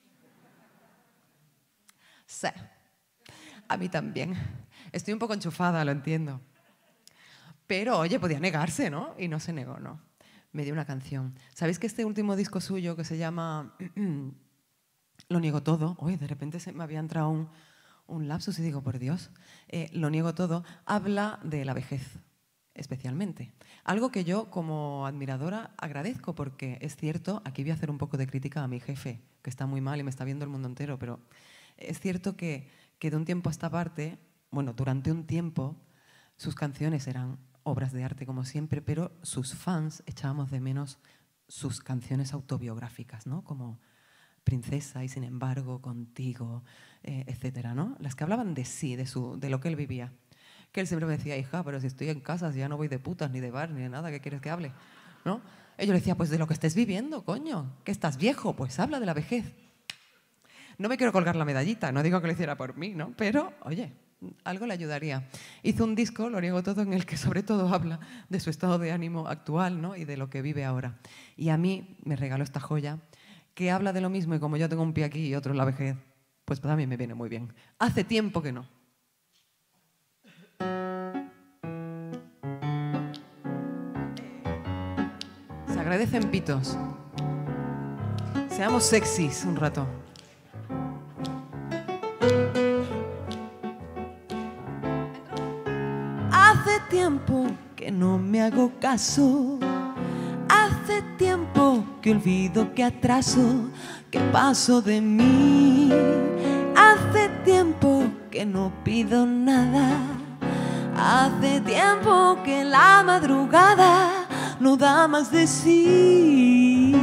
Sí, a mí también. Estoy un poco enchufada, lo entiendo. Pero, oye, podía negarse, ¿no? Y no se negó, ¿no? Me dio una canción. ¿Sabéis que este último disco suyo, que se llama Lo niego todo? Oye, de repente se me había entrado un, un lapsus y digo, por Dios, eh, Lo niego todo, habla de la vejez, especialmente. Algo que yo, como admiradora, agradezco, porque es cierto, aquí voy a hacer un poco de crítica a mi jefe, que está muy mal y me está viendo el mundo entero, pero es cierto que, que de un tiempo a esta parte, bueno, durante un tiempo, sus canciones eran obras de arte como siempre, pero sus fans echábamos de menos sus canciones autobiográficas, ¿no? Como Princesa y Sin embargo, Contigo, eh, etcétera, ¿no? Las que hablaban de sí, de, su, de lo que él vivía. Que él siempre me decía, hija, pero si estoy en casa, si ya no voy de putas, ni de bar, ni de nada, ¿qué quieres que hable? ¿No? Y yo le decía, pues de lo que estés viviendo, coño, que estás viejo, pues habla de la vejez. No me quiero colgar la medallita, no digo que lo hiciera por mí, ¿no? Pero, oye, algo le ayudaría. Hizo un disco, Lo niego todo, en el que sobre todo habla de su estado de ánimo actual, ¿no? Y de lo que vive ahora. Y a mí me regaló esta joya que habla de lo mismo, y como yo tengo un pie aquí y otro en la vejez, pues también me viene muy bien. Hace tiempo que no. Se agradecen pitos. Seamos sexys un rato. Hace tiempo que no me hago caso, hace tiempo que olvido que atraso que paso de mí. Hace tiempo que no pido nada, hace tiempo que la madrugada no da más de sí.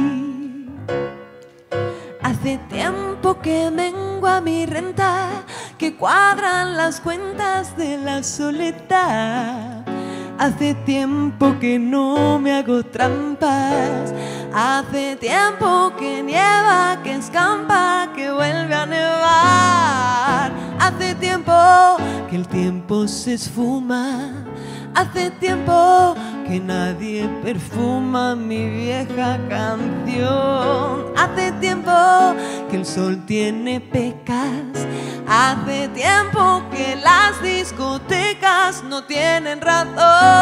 Hace tiempo que mengua mi renta, que cuadran las cuentas de la soledad. Hace tiempo que no me hago trampas, hace tiempo que nieva, que escampa, que vuelve a nevar. Hace tiempo que el tiempo se esfuma, hace tiempo que nadie perfuma mi vieja canción. Hace tiempo que el sol tiene pecas, hace tiempo que las discotecas no tienen razón.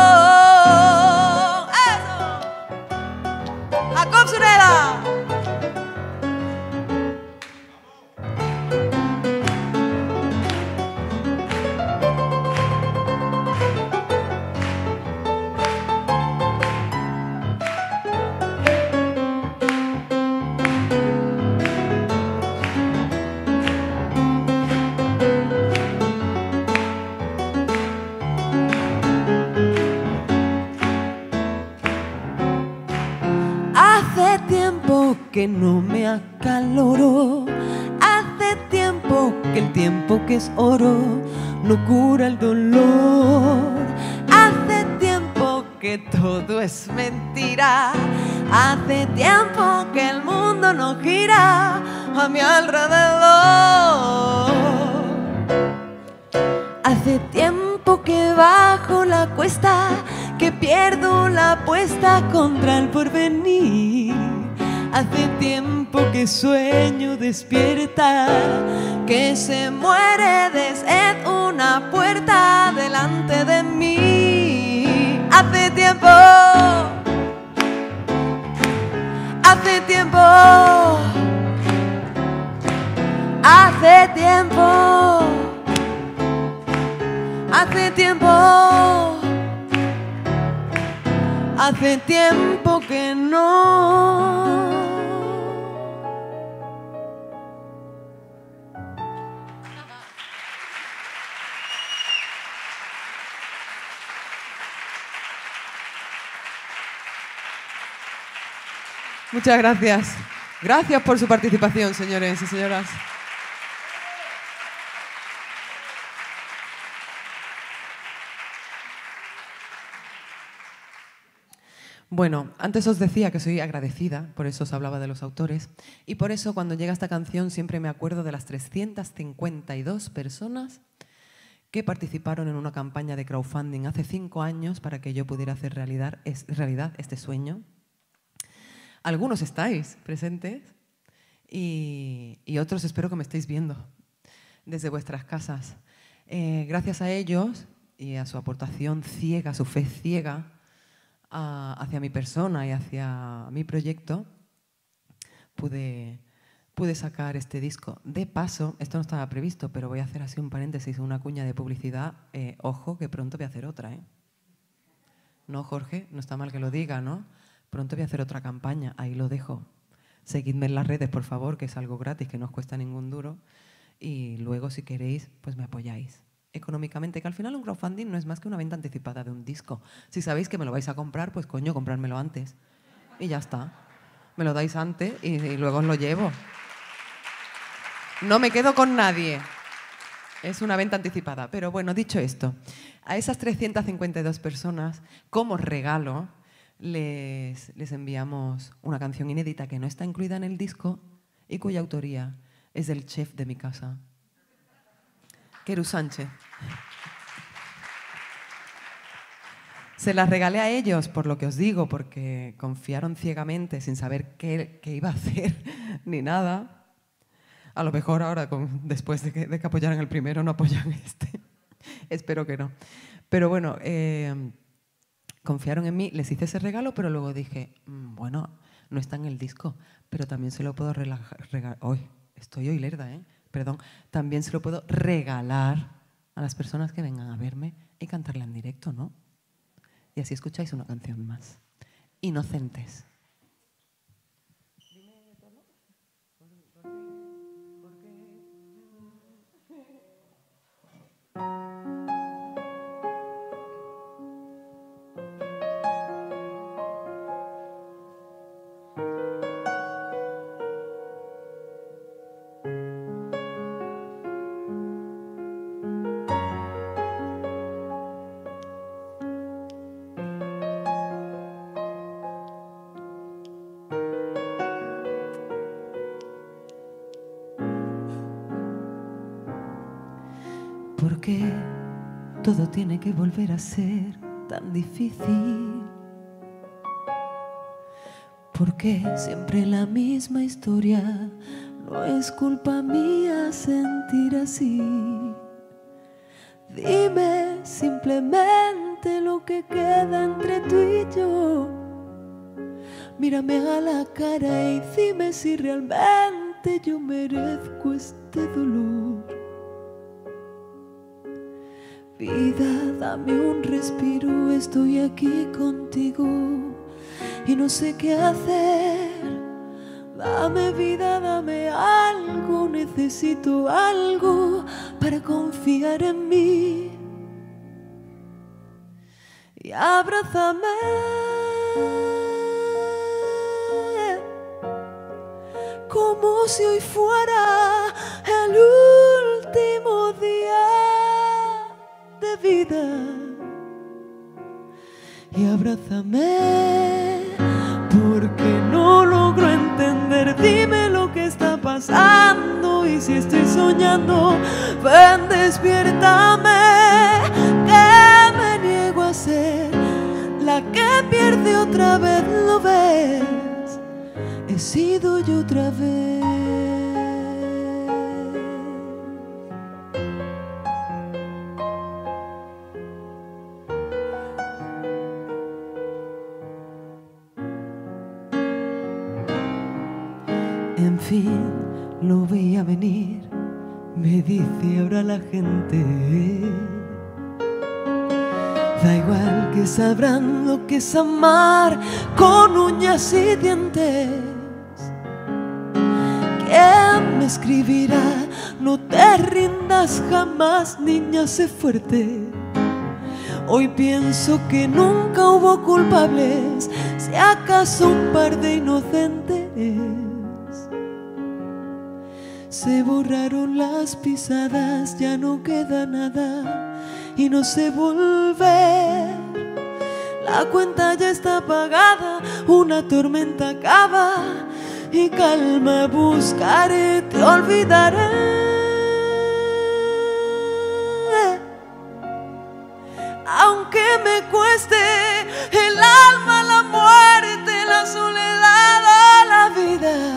¡Eso! ¡Jacob Sureda! Hace tiempo que no me acaloro, hace tiempo que el tiempo que es oro no cura el dolor. Hace tiempo que todo es mentira, hace tiempo que el mundo no gira a mi alrededor. Hace tiempo que bajo la cuesta, que pierdo la apuesta contra el porvenir. Hace tiempo que sueño despierta, que se muere de sed una puerta delante de mí. Hace tiempo, hace tiempo, hace tiempo, hace tiempo. Hace tiempo que no. Muchas gracias. Gracias por su participación, señores y señoras. Bueno, antes os decía que soy agradecida, por eso os hablaba de los autores, y por eso cuando llega esta canción siempre me acuerdo de las trescientas cincuenta y dos personas que participaron en una campaña de crowdfunding hace cinco años para que yo pudiera hacer realidad, es, realidad este sueño. Algunos estáis presentes y, y otros espero que me estéis viendo desde vuestras casas. Eh, gracias a ellos y a su aportación ciega, su fe ciega, A, hacia mi persona y hacia mi proyecto, pude, pude sacar este disco. De paso, esto no estaba previsto, pero voy a hacer así un paréntesis, una cuña de publicidad. Eh, ojo, que pronto voy a hacer otra, ¿eh? No, Jorge, no está mal que lo diga, ¿no? Pronto voy a hacer otra campaña, ahí lo dejo. Seguidme en las redes, por favor, que es algo gratis, que no os cuesta ningún duro. Y luego, si queréis, pues me apoyáis económicamente, que al final un crowdfunding no es más que una venta anticipada de un disco. Si sabéis que me lo vais a comprar, pues coño, comprármelo antes. Y ya está. Me lo dais antes y, y luego os lo llevo. No me quedo con nadie. Es una venta anticipada. Pero bueno, dicho esto, a esas trescientas cincuenta y dos personas, como regalo, les, les enviamos una canción inédita que no está incluida en el disco y cuya autoría es del chef de mi casa, Queru Sánchez. Se las regalé a ellos, por lo que os digo, porque confiaron ciegamente sin saber qué, qué iba a hacer ni nada. A lo mejor ahora, con, después de que, de que apoyaran el primero, no apoyan este. Espero que no. Pero bueno, eh, confiaron en mí, les hice ese regalo, pero luego dije, mmm, bueno, no está en el disco, pero también se lo puedo regalar. Hoy estoy hoy lerda, ¿eh? Perdón, también se lo puedo regalar a las personas que vengan a verme y cantarla en directo, ¿no? Y así escucháis una canción más. Inocentes. ¿Por qué todo tiene que volver a ser tan difícil? ¿Por qué siempre la misma historia? No es culpa mía sentir así. Dime simplemente lo que queda entre tú y yo. Mírame a la cara y dime si realmente yo merezco este dolor. Vida, dame un respiro, estoy aquí contigo y no sé qué hacer. Dame vida, dame algo, necesito algo para confiar en mí. Y abrázame como si hoy fuera el último día de vida. Y abrázame porque no logro entender. Dime lo que está pasando y si estoy soñando, ven, despiértame, que me niego a ser la que pierde otra vez. ¿Lo ves? He sido yo otra vez. En fin, lo veía venir, me dice ahora la gente. Da igual que sabrán lo que es amar con uñas y dientes. ¿Quién me escribirá? No te rindas jamás, niña, sé fuerte. Hoy pienso que nunca hubo culpables, si acaso un par de inocentes. Se borraron las pisadas, ya no queda nada y no sé volver. La cuenta ya está pagada, una tormenta acaba y calma buscaré, te olvidaré. Aunque me cueste el alma, la muerte, la soledad o la vida,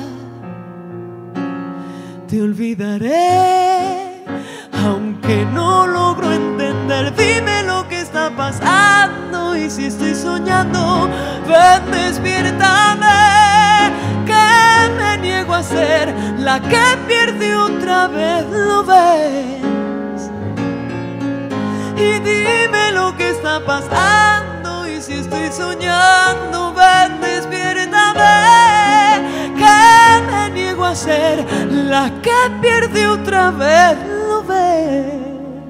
te olvidaré, aunque no logro entender. Dime lo que está pasando y si estoy soñando, ven, despiértame, que me niego a ser la que pierde otra vez. ¿Lo ves? Y dime lo que está pasando y si estoy soñando, ven, despiértame, que me niego a ser la que pierde otra vez. ¿Lo ves?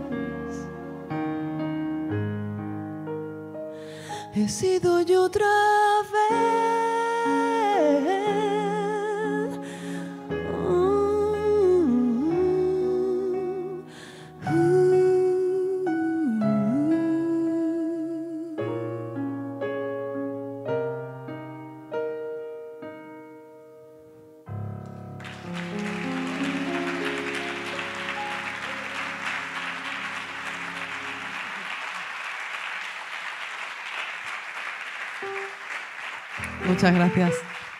He sido yo otra vez. Muchas gracias.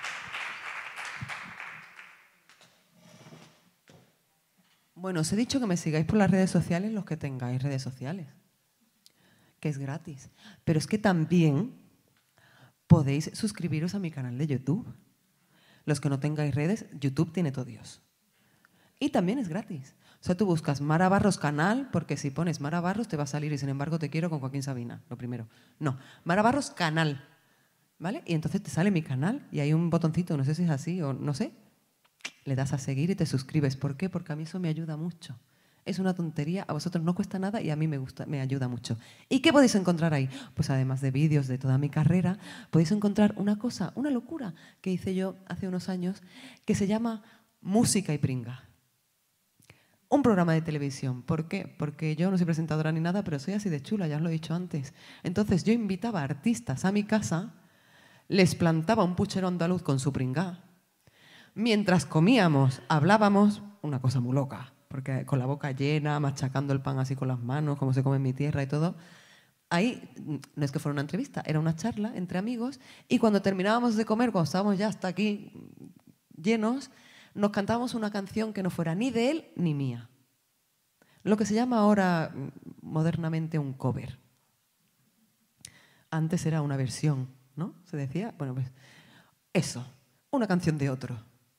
Bueno, os he dicho que me sigáis por las redes sociales, los que tengáis redes sociales, que es gratis. Pero es que también podéis suscribiros a mi canal de YouTube. Los que no tengáis redes, YouTube tiene todo Dios. Y también es gratis. O sea, tú buscas Mara Barros canal, porque si pones Mara Barros te va a salir y sin embargo te quiero con Joaquín Sabina, lo primero. No, Mara Barros canal, ¿vale? Y entonces te sale mi canal y hay un botoncito, no sé si es así o no sé, le das a seguir y te suscribes. ¿Por qué? Porque a mí eso me ayuda mucho. Es una tontería, a vosotros no cuesta nada y a mí me gusta, me ayuda mucho. ¿Y qué podéis encontrar ahí? Pues además de vídeos de toda mi carrera, podéis encontrar una cosa, una locura que hice yo hace unos años, que se llama Música y Pringa. Un programa de televisión. ¿Por qué? Porque yo no soy presentadora ni nada, pero soy así de chula, ya os lo he dicho antes. Entonces yo invitaba a artistas a mi casa, les plantaba un puchero andaluz con su pringá. Mientras comíamos, hablábamos, una cosa muy loca. porque con la boca llena, machacando el pan así con las manos, como se come en mi tierra y todo. Ahí, no es que fuera una entrevista, era una charla entre amigos, y cuando terminábamos de comer, cuando estábamos ya hasta aquí llenos, nos cantábamos una canción que no fuera ni de él ni mía. Lo que se llama ahora modernamente un cover. Antes era una versión, ¿no? Se decía, bueno, pues eso, una canción de otro.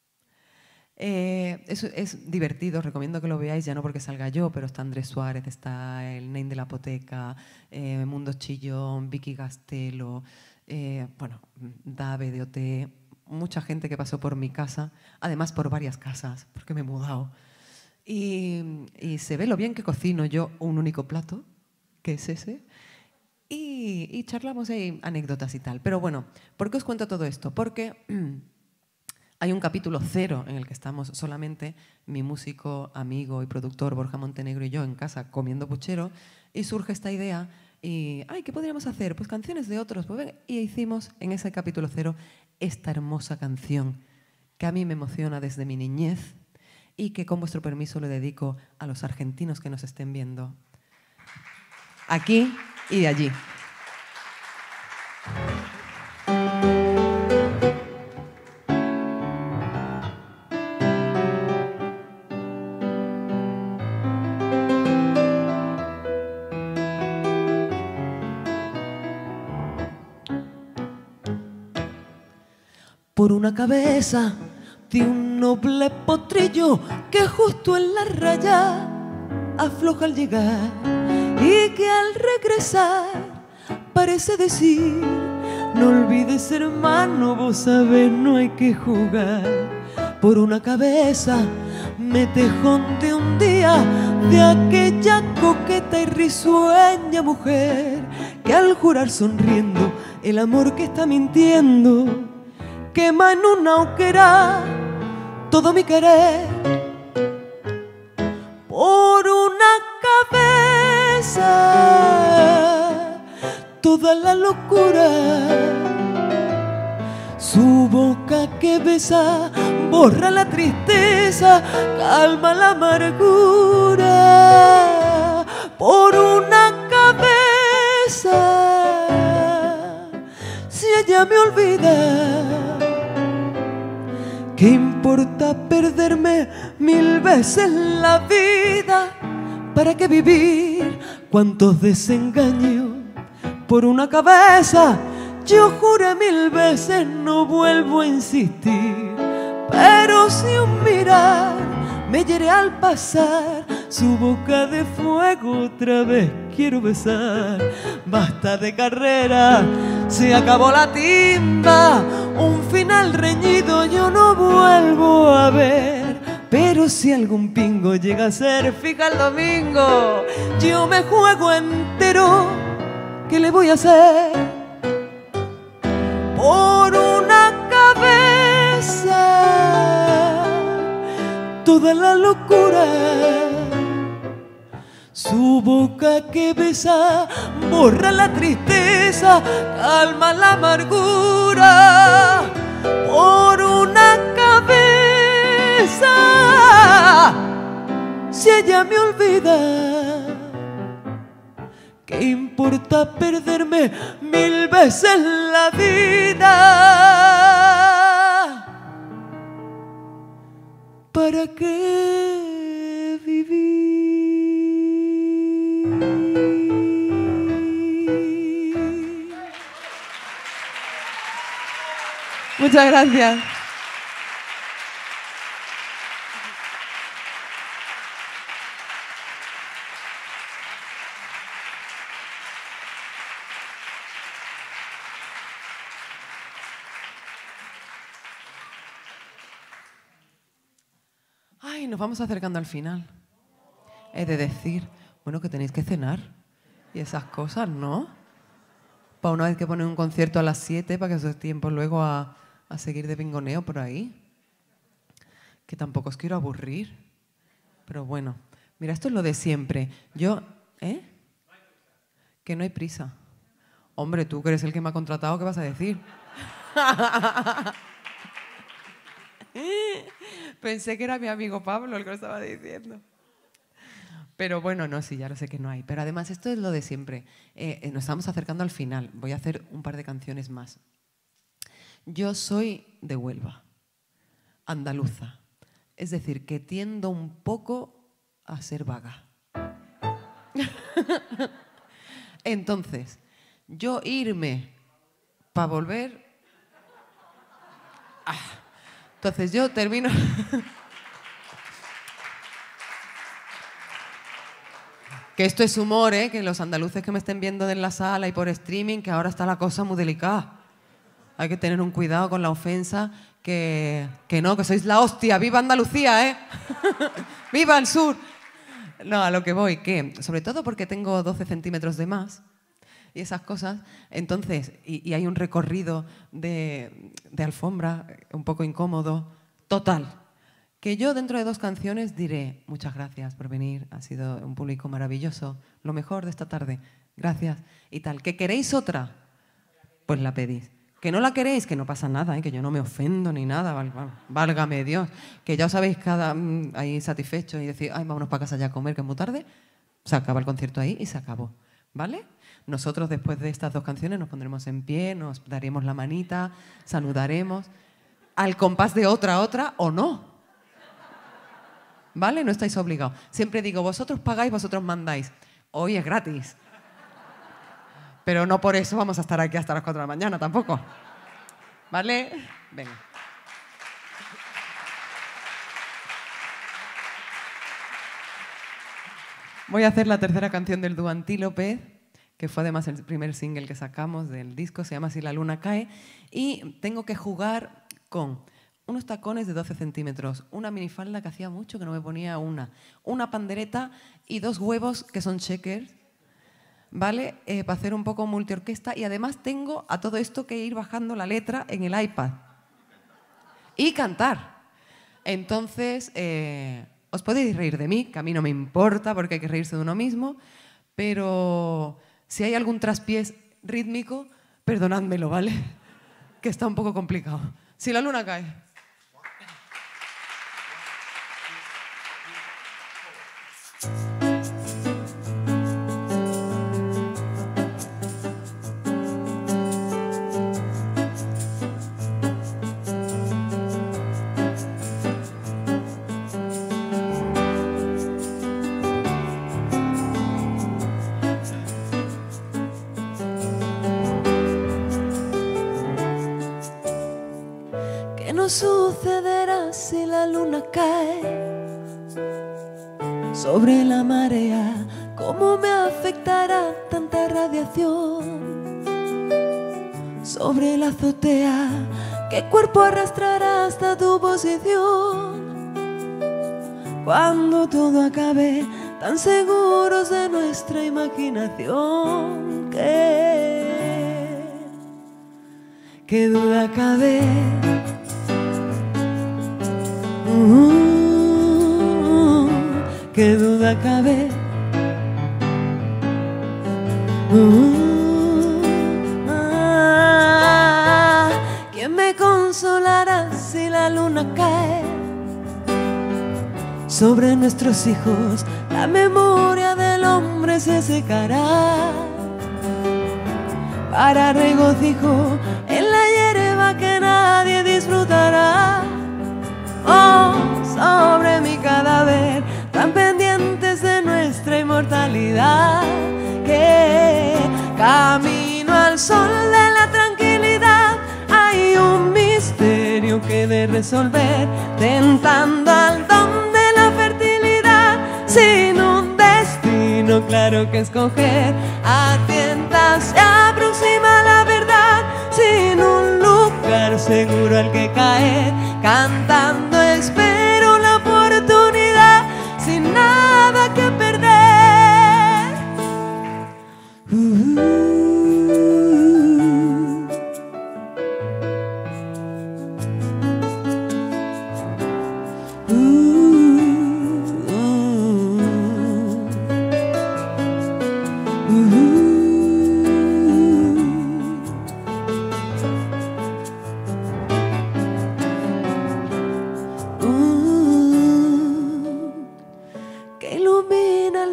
Eh, es, es divertido, recomiendo que lo veáis, ya no porque salga yo, pero está Andrés Suárez, está el Name de la Apoteca, eh, Mundo Chillón, Vicky Castelo, eh, bueno, Dave de O T, mucha gente que pasó por mi casa, además por varias casas, porque me he mudado. Y, y se ve lo bien que cocino yo un único plato, que es ese, y, y charlamos ahí anécdotas y tal. Pero bueno, ¿por qué os cuento todo esto? Porque hay un capítulo cero en el que estamos solamente mi músico, amigo y productor Borja Montenegro y yo en casa comiendo puchero, y surge esta idea y, ay, ¿qué podríamos hacer? Pues canciones de otros. Pues venga. Y hicimos en ese capítulo cero esta hermosa canción que a mí me emociona desde mi niñez y que con vuestro permiso le dedico a los argentinos que nos estén viendo aquí y de allí. Por una cabeza de un noble potrillo que justo en la raya afloja al llegar y que al regresar parece decir: no olvides, hermano, vos sabés, no hay que jugar. Por una cabeza me tejón de un día de aquella coqueta y risueña mujer que al jurar sonriendo el amor que está mintiendo quema en una hoguera todo mi querer. Por una cabeza toda la locura, su boca que besa borra la tristeza, calma la amargura. Por una cabeza, si ella me olvida, ¿qué importa perderme mil veces la vida? ¿Para qué vivir cuántos desengaños? Por una cabeza yo juré mil veces no vuelvo a insistir, pero si un mirar me hiere al pasar, su boca de fuego otra vez quiero besar. Basta de carrera, se acabó la timba, un final reñido yo no vuelvo a ver. Pero si algún pingo llega a ser fija el domingo, yo me juego entero, ¿qué le voy a hacer? Por una cabeza toda la locura, su boca que besa borra la tristeza, calma la amargura. Por una cabeza, si ella me olvida, ¿qué importa perderme mil veces la vida? ¿Para qué vivir? Muchas gracias. Ay, nos vamos acercando al final. He de decir, bueno, que tenéis que cenar y esas cosas, ¿no? Para una vez que ponen un concierto a las siete, para que os dé tiempo luego a, a seguir de pingoneo por ahí. Que tampoco os quiero aburrir. Pero bueno, mira, esto es lo de siempre. Yo, ¿eh? Que no hay prisa. Hombre, tú que eres el que me ha contratado, ¿qué vas a decir? Pensé que era mi amigo Pablo el que lo estaba diciendo. Pero bueno, no, sí, ya lo sé que no hay. Pero además esto es lo de siempre. Eh, eh, nos estamos acercando al final. Voy a hacer un par de canciones más. Yo soy de Huelva, andaluza. Es decir, que tiendo un poco a ser vaga. Entonces, yo irme para volver... Ah. Entonces yo termino... Que esto es humor, ¿eh? Que los andaluces que me estén viendo en la sala y por streaming, que ahora está la cosa muy delicada. Hay que tener un cuidado con la ofensa, que, que no, que sois la hostia. ¡Viva Andalucía, eh! ¡Viva el sur! No, a lo que voy, que sobre todo porque tengo doce centímetros de más y esas cosas, entonces, y, y hay un recorrido de, de alfombra un poco incómodo, total. Que yo dentro de dos canciones diré muchas gracias por venir, ha sido un público maravilloso, lo mejor de esta tarde, gracias y tal. ¿Que queréis otra? Pues la pedís. ¿Que no la queréis? Que no pasa nada, ¿eh? Que yo no me ofendo ni nada, val, val, válgame Dios. Que ya os habéis cada, mm, ahí satisfecho y decir, ay, vámonos para casa ya a comer, que es muy tarde. Se acaba el concierto ahí y se acabó, ¿vale? Nosotros después de estas dos canciones nos pondremos en pie, nos daremos la manita, saludaremos, al compás de otra, otra o no. ¿Vale? No estáis obligados. Siempre digo, vosotros pagáis, vosotros mandáis. Hoy es gratis. Pero no por eso vamos a estar aquí hasta las cuatro de la mañana tampoco. ¿Vale? Venga. Voy a hacer la tercera canción del dúo Antílope, que fue además el primer single que sacamos del disco, se llama Si la luna cae, y tengo que jugar con unos tacones de doce centímetros, una minifalda que hacía mucho que no me ponía una, una pandereta y dos huevos que son checkers, ¿vale? Eh, para hacer un poco multiorquesta, y además tengo a todo esto que ir bajando la letra en el iPad y cantar. Entonces, eh, os podéis reír de mí, que a mí no me importa porque hay que reírse de uno mismo, pero si hay algún traspiés rítmico, perdonádmelo, ¿vale? Que está un poco complicado. Si la luna cae. ¿Qué nos sucederá si la luna cae sobre la marea? ¿Cómo me afectará tanta radiación sobre la azotea? ¿Qué cuerpo arrastrará hasta tu posición? Cuando todo acabe, tan seguros de nuestra imaginación, que qué duda cabe. Uh, qué duda cabe. Uh, ah, ¿quién me consolará si la luna cae sobre nuestros hijos? La memoria del hombre se secará para regocijo en la hierba que nadie disfrutará. Oh, sobre mi cadáver, tan pendientes de nuestra inmortalidad, que camino al sol de la tranquilidad hay un misterio que de resolver, tentando al don de la fertilidad, sin un destino claro que escoger, a tientas se aproxima la verdad, sin un lugar seguro al que caer, cantando espero la oportunidad, sin nada que perder. Uh, uh, uh, uh, uh.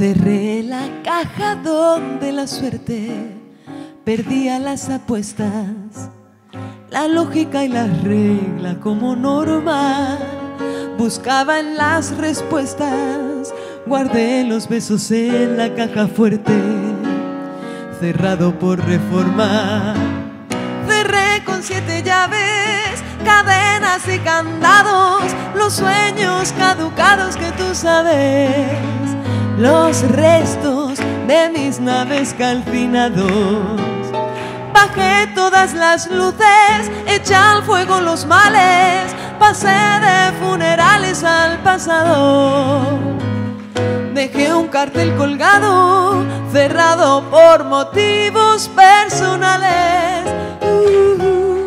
Cerré la caja donde la suerte perdía las apuestas, la lógica y la regla como normal. Buscaba en las respuestas, guardé los besos en la caja fuerte, cerrado por reformar. Cerré con siete llaves, cadenas y candados, los sueños caducados que tú sabes, los restos de mis naves calcinados. Bajé todas las luces, eché al fuego los males, pasé de funerales al pasado. Dejé un cartel colgado, cerrado por motivos personales. Uh,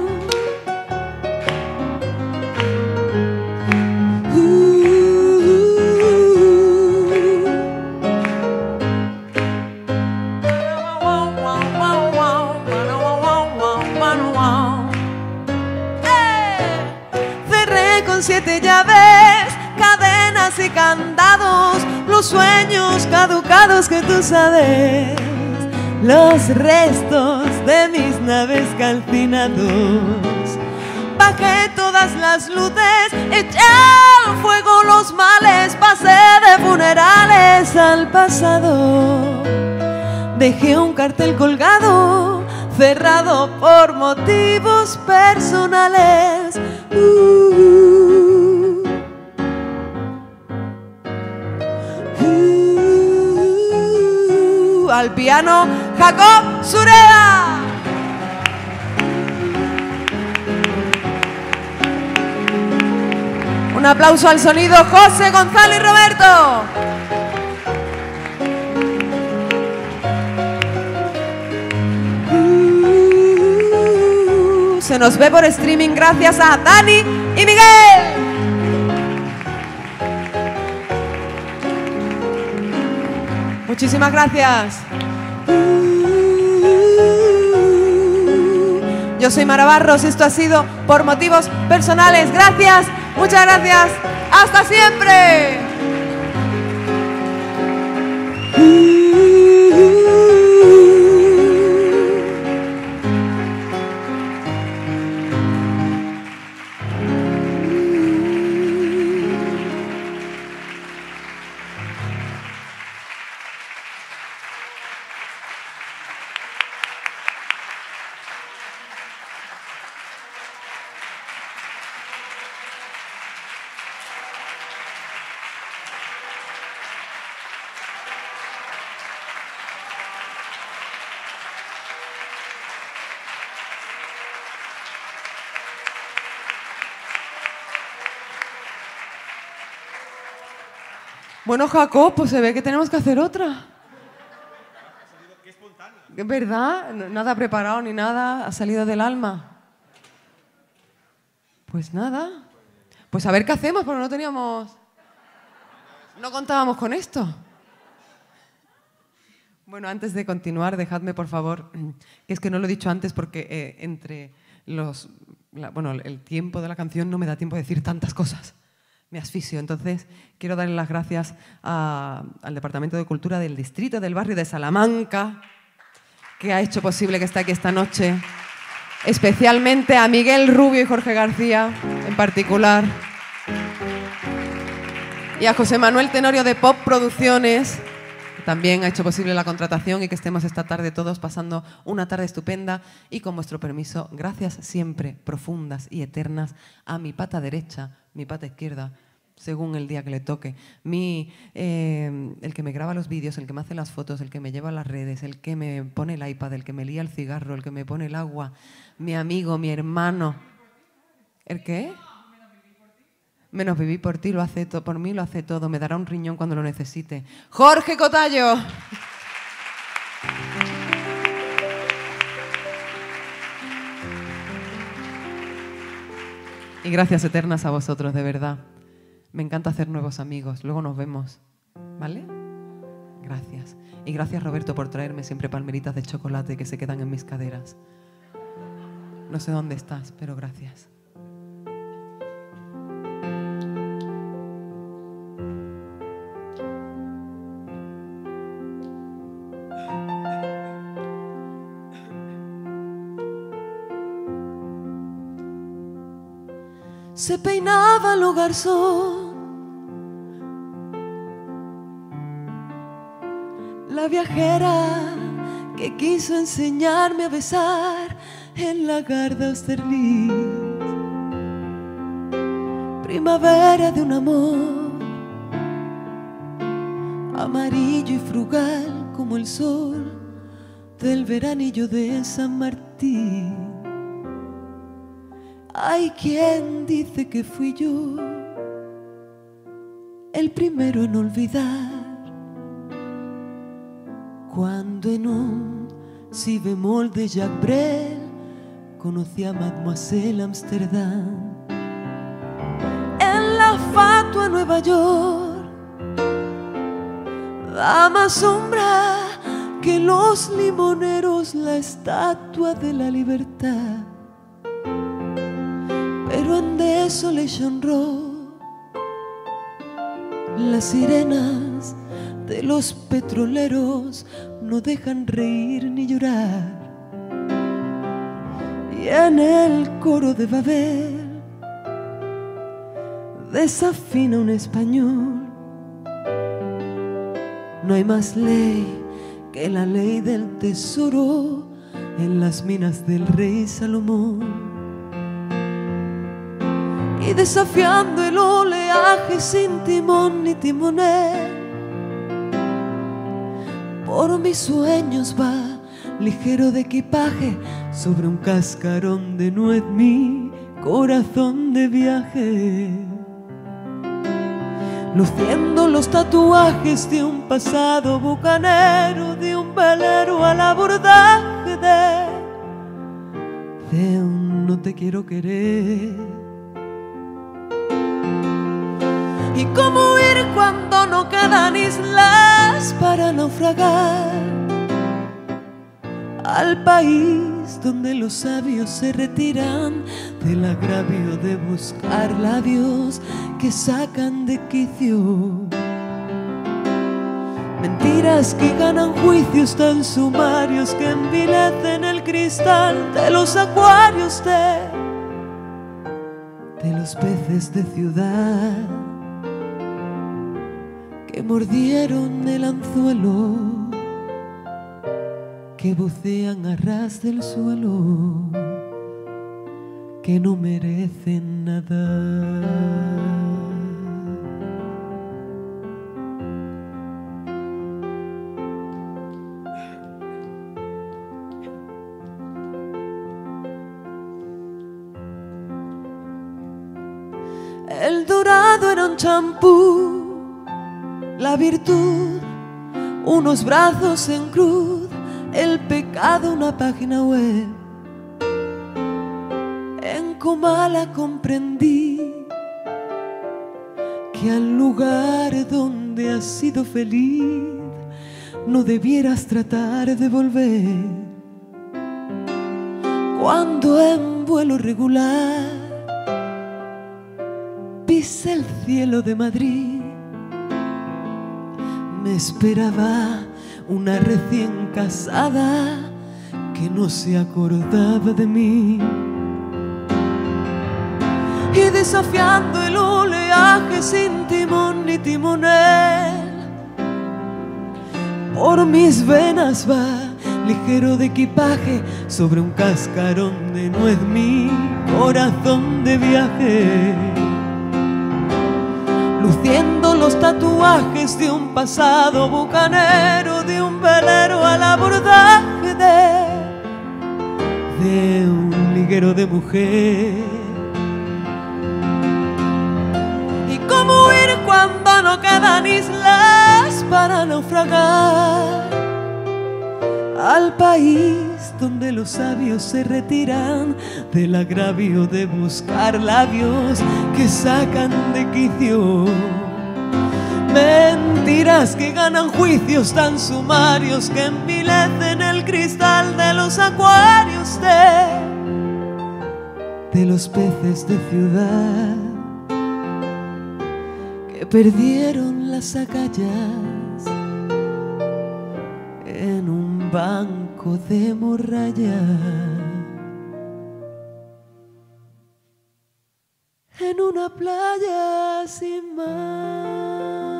siete llaves, cadenas y candados, los sueños caducados que tú sabes, los restos de mis naves calcinados. Bajé todas las luces, eché al fuego los males, pasé de funerales al pasado. Dejé un cartel colgado, cerrado por motivos personales. Uh, Al piano, Jacob Sureda. Un aplauso al sonido, José, Gonzalo y Roberto. Uh, se nos ve por streaming gracias a Dani y Miguel. Muchísimas gracias. Yo soy Mara Barros y esto ha sido Por Motivos Personales. Gracias, muchas gracias. ¡Hasta siempre! Bueno, Jacob, pues se ve que tenemos que hacer otra. Qué espontáneo. ¿Verdad? Nada preparado ni nada, ha salido del alma. Pues nada. Pues a ver qué hacemos, porque no teníamos... No contábamos con esto. Bueno, antes de continuar, dejadme, por favor, que es que no lo he dicho antes porque eh, entre los... La, bueno, el tiempo de la canción no me da tiempo de decir tantas cosas. Me asfixio. Entonces, quiero darle las gracias a, al Departamento de Cultura del Distrito del Barrio de Salamanca, que ha hecho posible que esté aquí esta noche. Especialmente a Miguel Rubio y Jorge García, en particular. Y a José Manuel Tenorio de Pop Producciones, que también ha hecho posible la contratación y que estemos esta tarde todos pasando una tarde estupenda. Y con vuestro permiso, gracias siempre profundas y eternas a mi pata derecha, mi pata izquierda, según el día que le toque. Mi, eh, el que me graba los vídeos, el que me hace las fotos, el que me lleva a las redes, el que me pone el iPad, el que me lía el cigarro, el que me pone el agua, mi amigo, mi hermano. ¿El qué? Menos vivir por ti, lo hace todo, por mí lo hace todo, me dará un riñón cuando lo necesite. Jorge Cotallo. Y gracias eternas a vosotros, de verdad. Me encanta hacer nuevos amigos. Luego nos vemos. ¿Vale? Gracias. Y gracias, Roberto, por traerme siempre palmeritas de chocolate que se quedan en mis caderas. No sé dónde estás, pero gracias. se peinaba lo garzón. La viajera que quiso enseñarme a besar en la Garda Austerlitz. Primavera de un amor amarillo y frugal como el sol del veranillo de San Martín. Hay quien dice que fui yo el primero en olvidar, cuando en un si bemol de Jacques Brel conocí a Mademoiselle Amsterdam. En la fatua Nueva York da más sombra que los limoneros la estatua de la libertad. Pero en Desolation Row las sirenas de los petroleros no dejan reír ni llorar. Y en el coro de Babel desafina un español. No hay más ley que la ley del tesoro en las minas del rey Salomón. Y desafiando el oleaje sin timón ni timonel, por mis sueños va ligero de equipaje sobre un cascarón de nuez mi corazón de viaje, luciendo los tatuajes de un pasado bucanero, de un velero al abordaje de, de un no te quiero querer. ¿Y cómo huir cuando no quedan islas para naufragar? Al país donde los sabios se retiran del agravio de buscar labios que sacan de quicio. Mentiras que ganan juicios tan sumarios que envilecen el cristal de los acuarios de, de los peces de ciudad que mordieron el anzuelo, que bucean a ras del suelo, que no merecen nada. El dorado era un champú, la virtud unos brazos en cruz, el pecado una página web. En Comala comprendí que al lugar donde has sido feliz no debieras tratar de volver. Cuando en vuelo regular pise el cielo de Madrid, me esperaba una recién casada que no se acordaba de mí. Y desafiando el oleaje sin timón ni timonel, por mis venas va ligero de equipaje sobre un cascarón de nuez mi corazón de viaje, luciendo los tatuajes de un pasado bucanero, de un velero al abordaje de, de un liguero de mujer. ¿Y cómo huir cuando no quedan islas para naufragar? Al país donde los sabios se retiran del agravio de buscar labios que sacan de quicio. Mentiras que ganan juicios tan sumarios que envilecen el cristal de los acuarios de, de los peces de ciudad que perdieron las agallas en un banco de morralla. una playa sin mar.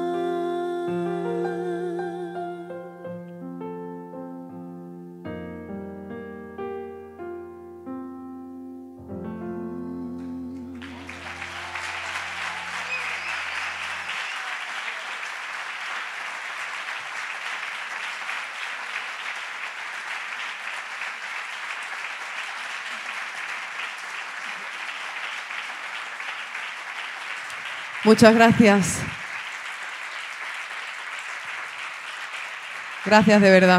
Muchas gracias. Gracias de verdad.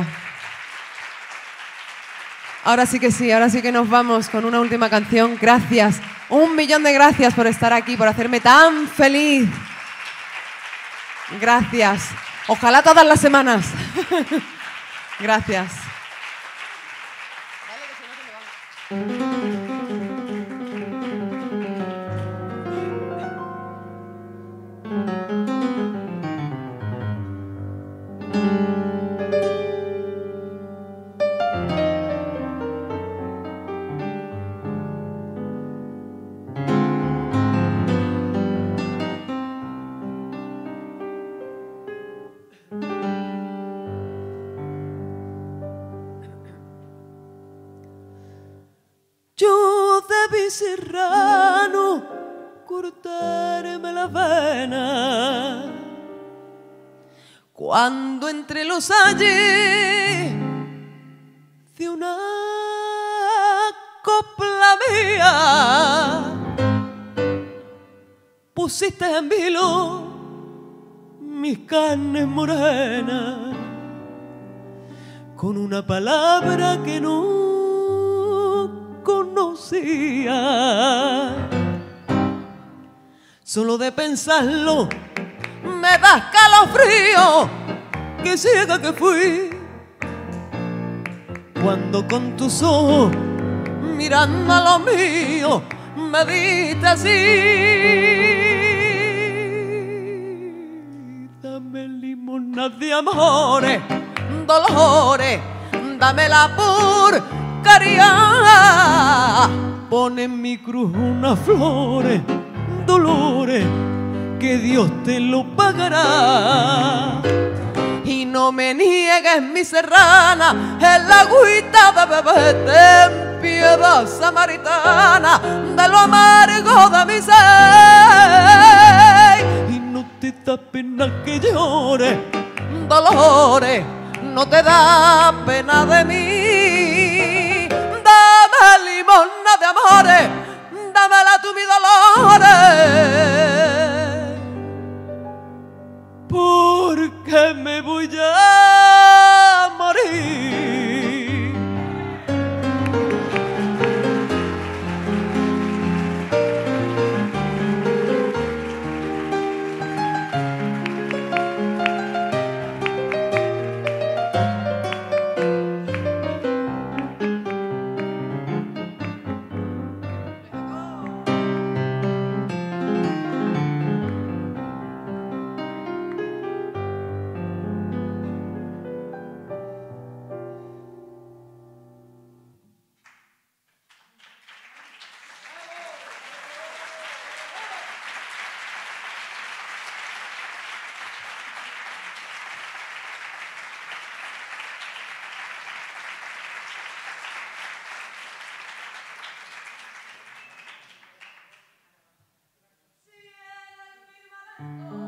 Ahora sí que sí, ahora sí que nos vamos con una última canción. Gracias, un millón de gracias por estar aquí, por hacerme tan feliz. Gracias. Ojalá todas las semanas. Gracias. Yo de Serrano cortarme la vena cuando entre los ayer de una copla mía pusiste en vilo mis carnes morenas con una palabra que no conocía. Solo de pensarlo me da escalofrío, que ciega que fui cuando con tus ojos mirando a lo mío me diste así. Dame limonas de amores, dolores, dame la porcaria, pone en mi cruz unas flores, dolores, que Dios te lo pagará. Y no me niegues, mi serrana, el agüita de beber, ten piedad samaritana de lo amargo de mi ser. Y no te da pena que llore, dolores, no te da pena de mí. Dame limosna de amores, dámela tú, mi dolores, porque me voy a morir. Oh.